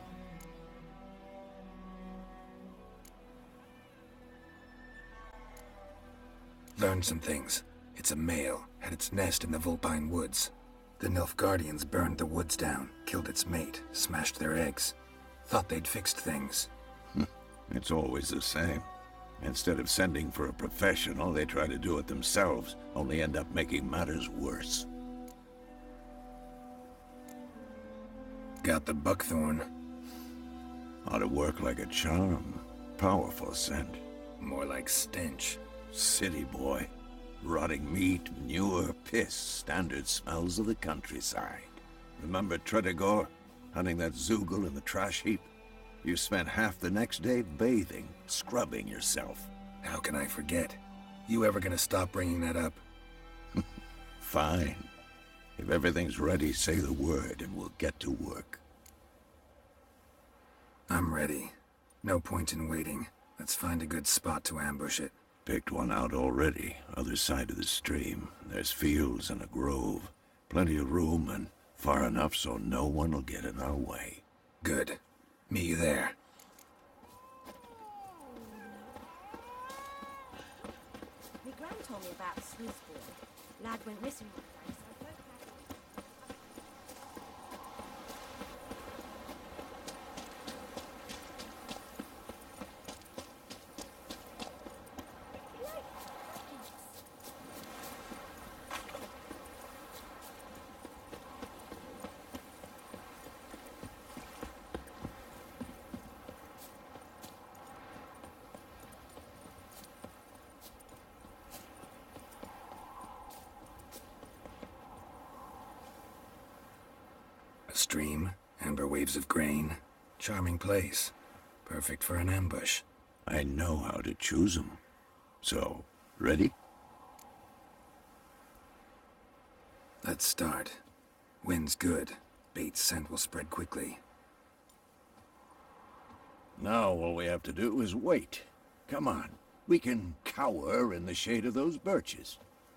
Learned some things. It's a male, had its nest in the Vulpine Woods. The Nilfgaardians burned the woods down, killed its mate, smashed their eggs. Thought they'd fixed things. It's always the same. Instead of sending for a professional, they try to do it themselves, only end up making matters worse. Got the buckthorn. Ought to work like a charm. Powerful scent. More like stench. City boy. Rotting meat, manure, piss, standard smells of the countryside. Remember Tredegor? Hunting that Zoogle in the trash heap? You spent half the next day bathing, scrubbing yourself. How can I forget? You ever gonna stop bringing that up? Fine. If everything's ready, say the word and we'll get to work. I'm ready. No point in waiting. Let's find a good spot to ambush it. Picked one out already, other side of the stream. There's fields and a grove. Plenty of room and far enough so no one will get in our way. Good. Meet you there. My gran told me about the Swiss boy. Lad went missing one day, so I broke A stream, amber waves of grain. Charming place. Perfect for an ambush. I know how to choose them. So, ready? Let's start. Wind's good. Bait's scent will spread quickly. Now all we have to do is wait. Come on. We can cower in the shade of those birches.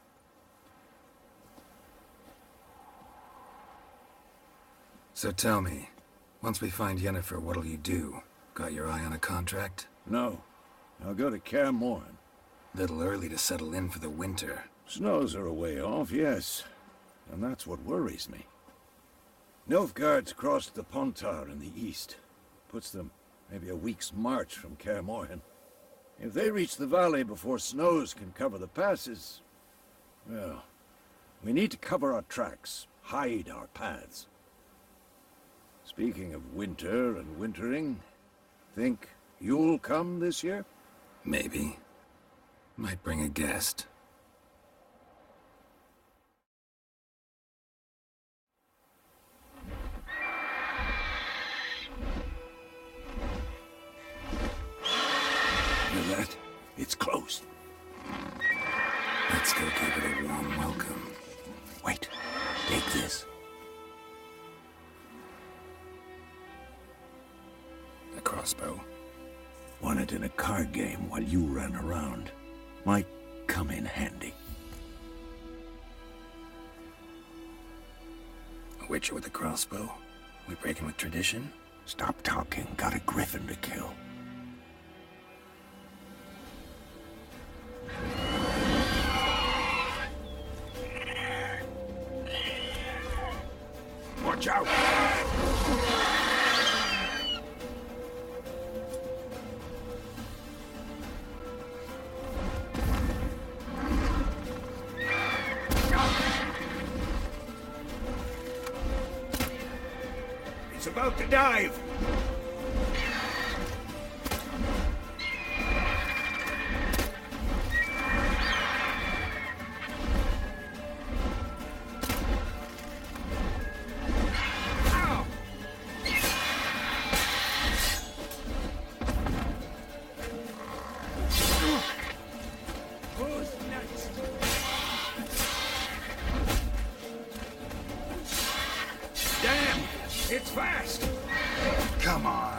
So tell me, once we find Yennefer, what'll you do? Got your eye on a contract? No. I'll go to Kaer Morhen. Little early to settle in for the winter. Snows are a way off, yes. And that's what worries me. Nilfgaard's crossed the Pontar in the east. Puts them maybe a week's march from Kaer Morhen. If they reach the valley before snows can cover the passes, well, we need to cover our tracks, hide our paths. Speaking of winter and wintering, think you'll come this year? Maybe. Might bring a guest. Hear that? It's closed. Let's go give it a warm welcome. Wait. Take this. A crossbow. Won it in a card game while you ran around. Might come in handy. A witcher with a crossbow? We breaking with tradition? Stop talking. Got a griffin to kill. It's about to dive! It's fast! Come on!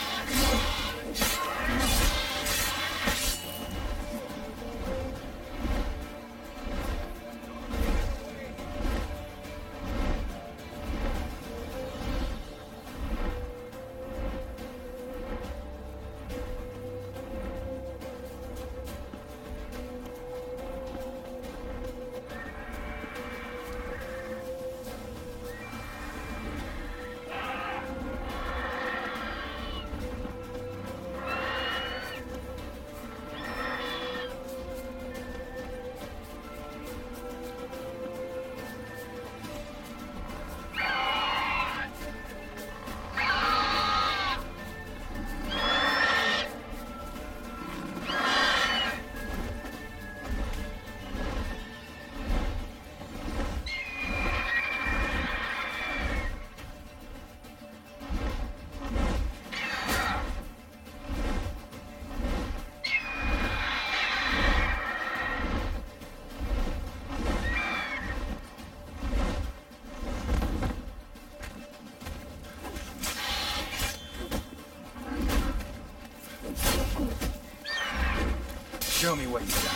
Show me what you got.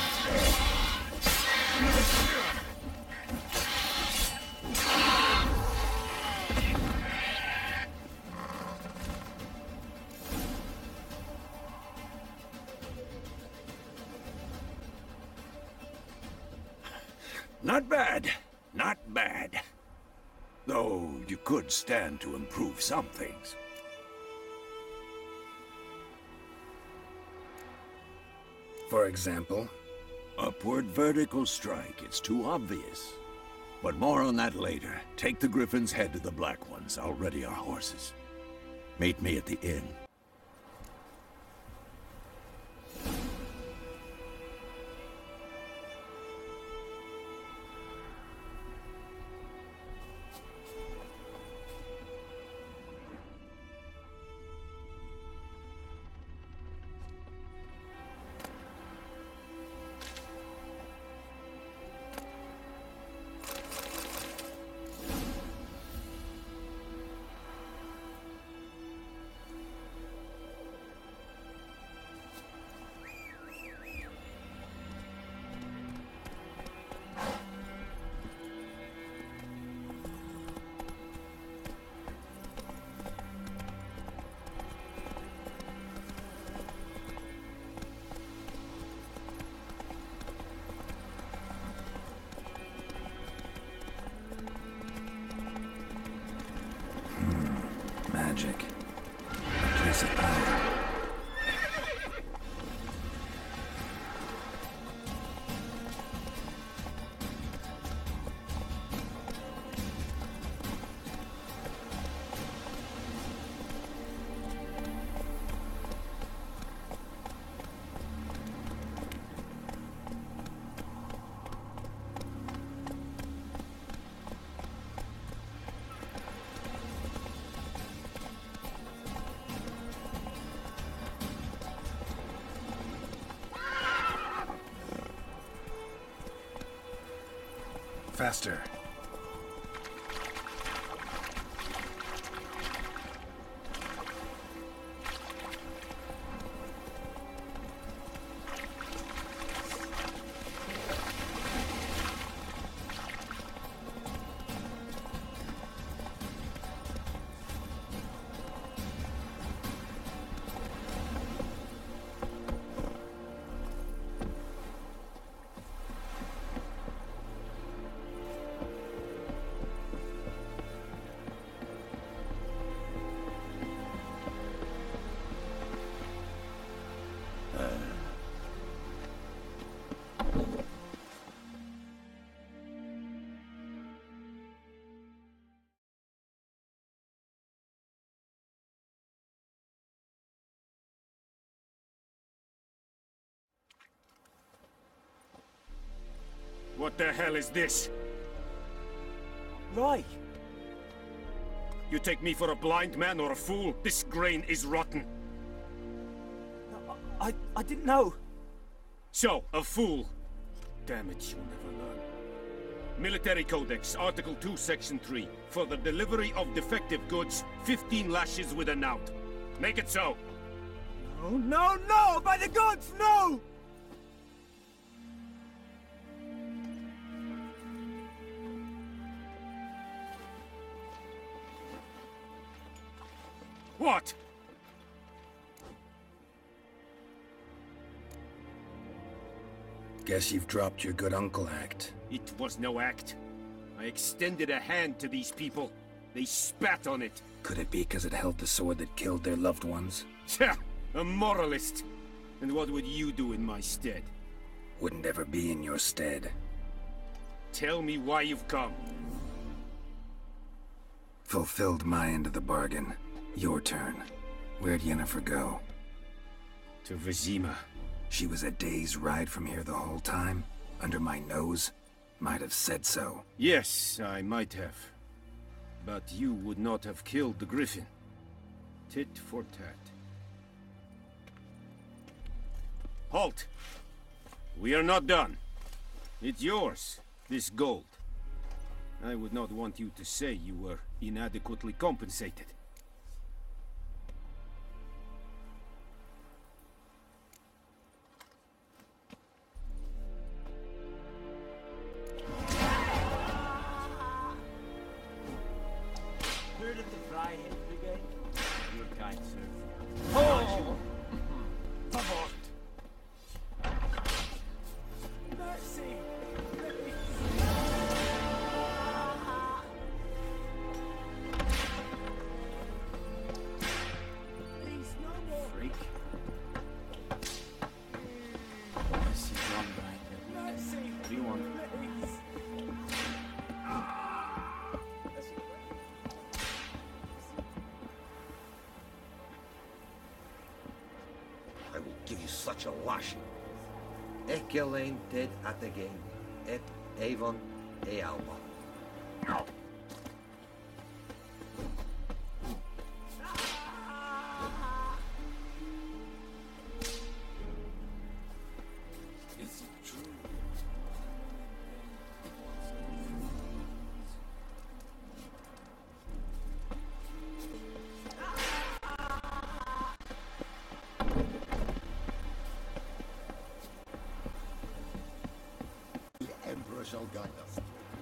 Not bad. Not bad. Though you could stand to improve some things. For example? Upward vertical strike. It's too obvious. But more on that later. Take the Griffin's head to the Black Ones. I'll ready our horses. Meet me at the inn. Magic. A place of power. Faster. What the hell is this? Rye! You take me for a blind man or a fool? This grain is rotten. I... I didn't know. So, a fool. Damn it, you'll never learn. Military Codex, Article two, Section three. For the delivery of defective goods, fifteen lashes with a knout. Make it so. No, no, no! By the gods, no! What? Guess you've dropped your good uncle act. It was no act. I extended a hand to these people. They spat on it. Could it be because it held the sword that killed their loved ones? Tja, a moralist. And what would you do in my stead? Wouldn't ever be in your stead. Tell me why you've come. Fulfilled my end of the bargain. Your turn. Where'd Yennefer go? To Vizima. She was a day's ride from here the whole time? Under my nose? Might have said so. Yes, I might have. But you would not have killed the Griffin. Tit for tat. Halt! We are not done. It's yours, this gold. I would not want you to say you were inadequately compensated. Heard of the Freiheit Brigade? Your kind, sir. Oh! Verwort! Mercy! Please, no more! Freak. I see one behind you. Mercy! What do you want? Please! I will give you such a lashing. Ekelain did at the game. Et Avon e Alba. Is it true? The Emperor shall guide us.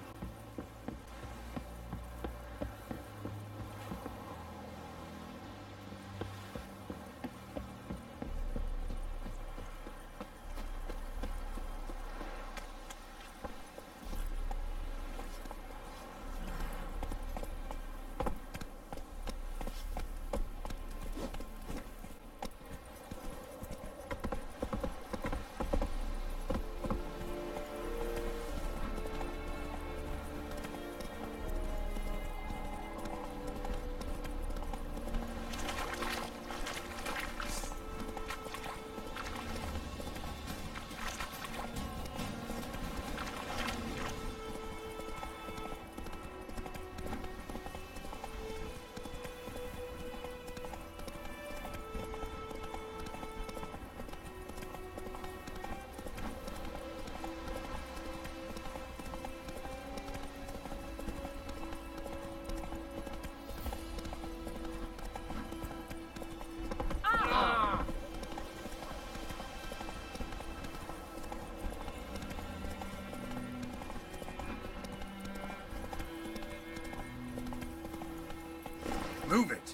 Move it!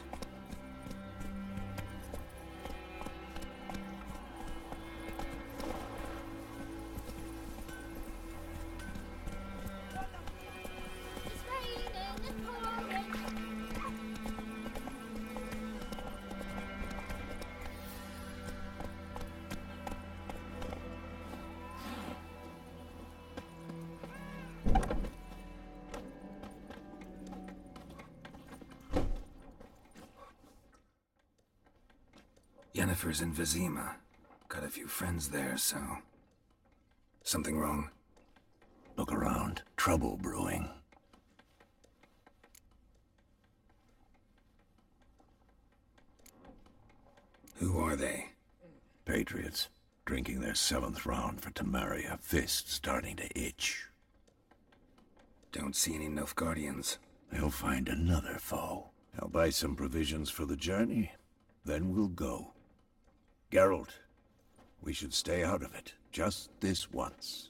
It's raining, it's pouring. Yennefer's in Vizima. Got a few friends there, so... Something wrong? Look around. Trouble brewing. Who are they? Patriots. Drinking their seventh round for Temeria. Fist starting to itch. Don't see any Nilfgaardians. They'll find another foe. I'll buy some provisions for the journey. Then we'll go. Geralt, we should stay out of it. Just this once.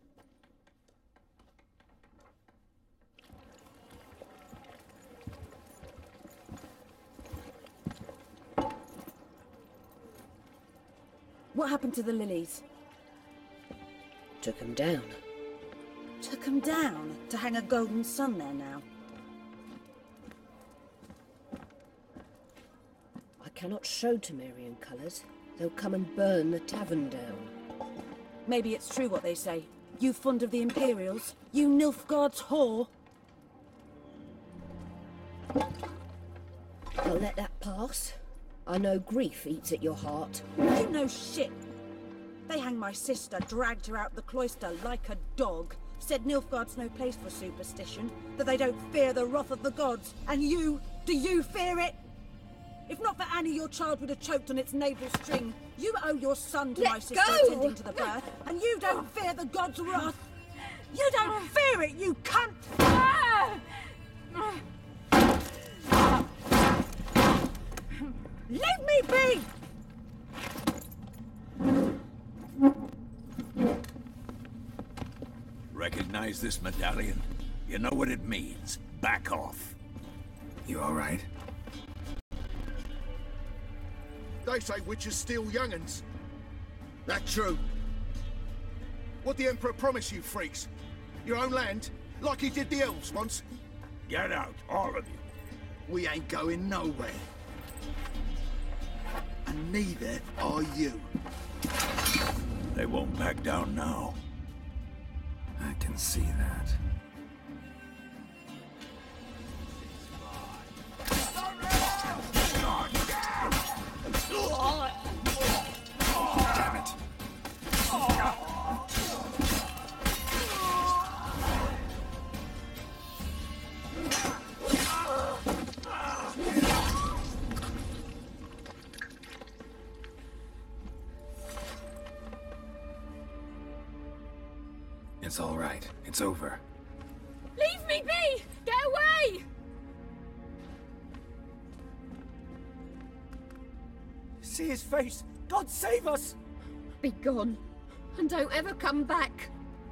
What happened to the lilies? Took them down. Took them down? To hang a golden sun there now? I cannot show Temerian colours. They'll come and burn the tavern down. Maybe it's true what they say. You fond of the Imperials? You Nilfgaard's whore? I'll let that pass. I know grief eats at your heart. You know shit. They hanged my sister, dragged her out the cloister like a dog. Said Nilfgaard's no place for superstition, that they don't fear the wrath of the gods. And you, do you fear it? If not for Annie, your child would have choked on its navel string. You owe your son to Let my sister go! attending to the birth, and you don't fear the gods' wrath. You don't fear it, you cunt! Leave me be! Recognize this medallion? You know what it means. Back off. You all right? They say witches steal young'uns. That true? What the Emperor promise you, freaks? Your own land? Like he did the elves once? Get out, all of you. We ain't going nowhere. And neither are you. They won't back down now. I can see that. Damn it. It's all right. It's over. Leave me be! Get away! See his face! God save us! Be gone, and don't ever come back.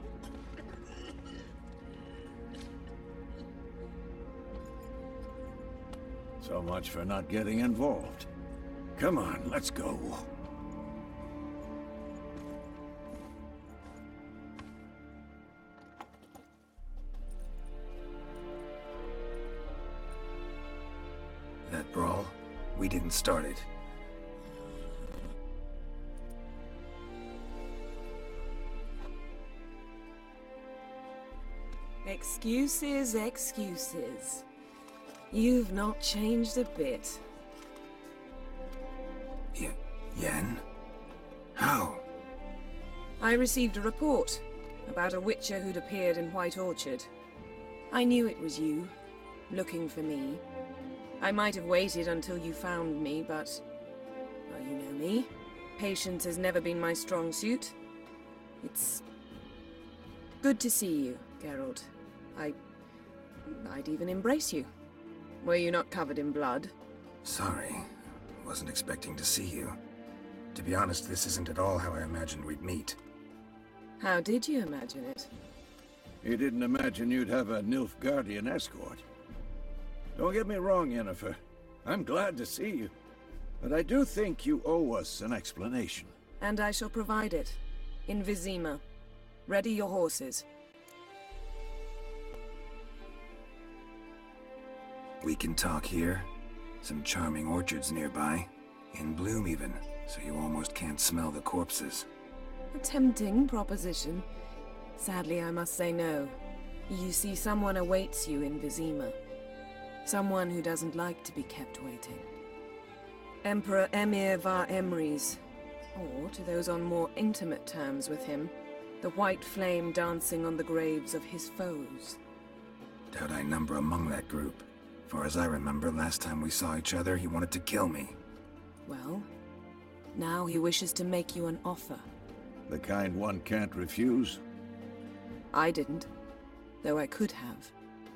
So much for not getting involved. Come on, let's go. That brawl, we didn't start it. Excuses, excuses. You've not changed a bit. Y- Yen? How? I received a report about a witcher who'd appeared in White Orchard. I knew it was you, looking for me. I might have waited until you found me, but... well, you know me. Patience has never been my strong suit. It's... good to see you, Geralt. I... I'd even embrace you. Were you not covered in blood? Sorry. Wasn't expecting to see you. To be honest, this isn't at all how I imagined we'd meet. How did you imagine it? You didn't imagine you'd have a Nilfgaardian escort. Don't get me wrong, Yennefer. I'm glad to see you. But I do think you owe us an explanation. And I shall provide it. In Vizima. Ready your horses. We can talk here. Some charming orchards nearby. In bloom even, so you almost can't smell the corpses. A tempting proposition. Sadly, I must say no. You see, someone awaits you in Vizima. Someone who doesn't like to be kept waiting. Emperor Emhyr var Emreis, or to those on more intimate terms with him, The white flame dancing on the graves of his foes. Doubt I number among that group. Far as I remember, last time we saw each other, he wanted to kill me. Well, now he wishes to make you an offer. The kind one can't refuse? I didn't, though I could have.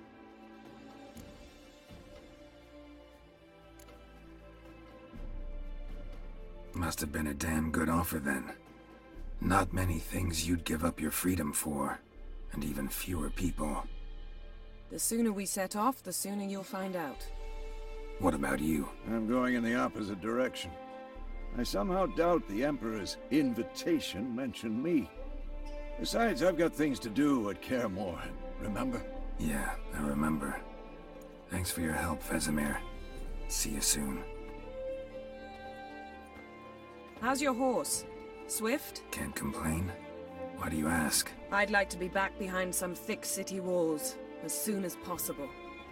Must have been a damn good offer then. Not many things you'd give up your freedom for, and even fewer people. The sooner we set off, the sooner you'll find out. What about you? I'm going in the opposite direction. I somehow doubt the Emperor's invitation mentioned me. Besides, I've got things to do at Kaer Morhen, remember? Yeah, I remember. Thanks for your help, Vesemir. See you soon. How's your horse? Swift? Can't complain. Why do you ask? I'd like to be back behind some thick city walls as soon as possible.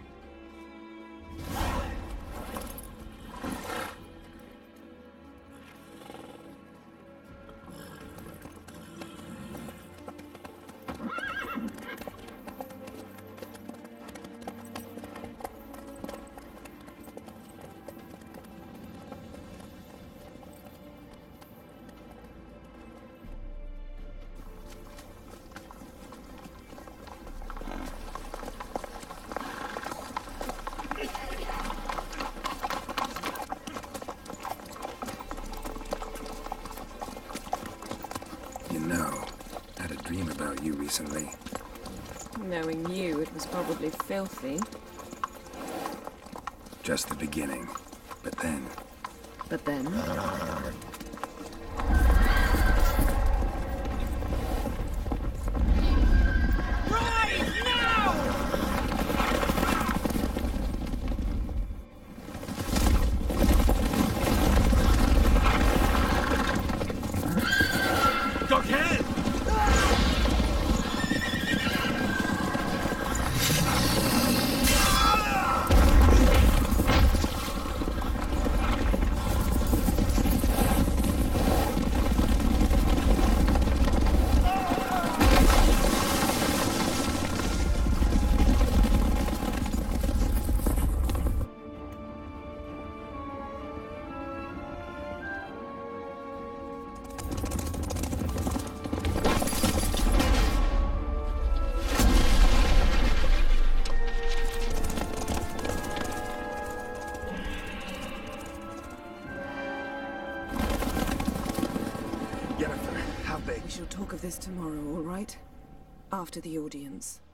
Recently. Knowing you, it was probably filthy. Just the beginning. But then... But then? We shall talk of this tomorrow, all right? After the audience.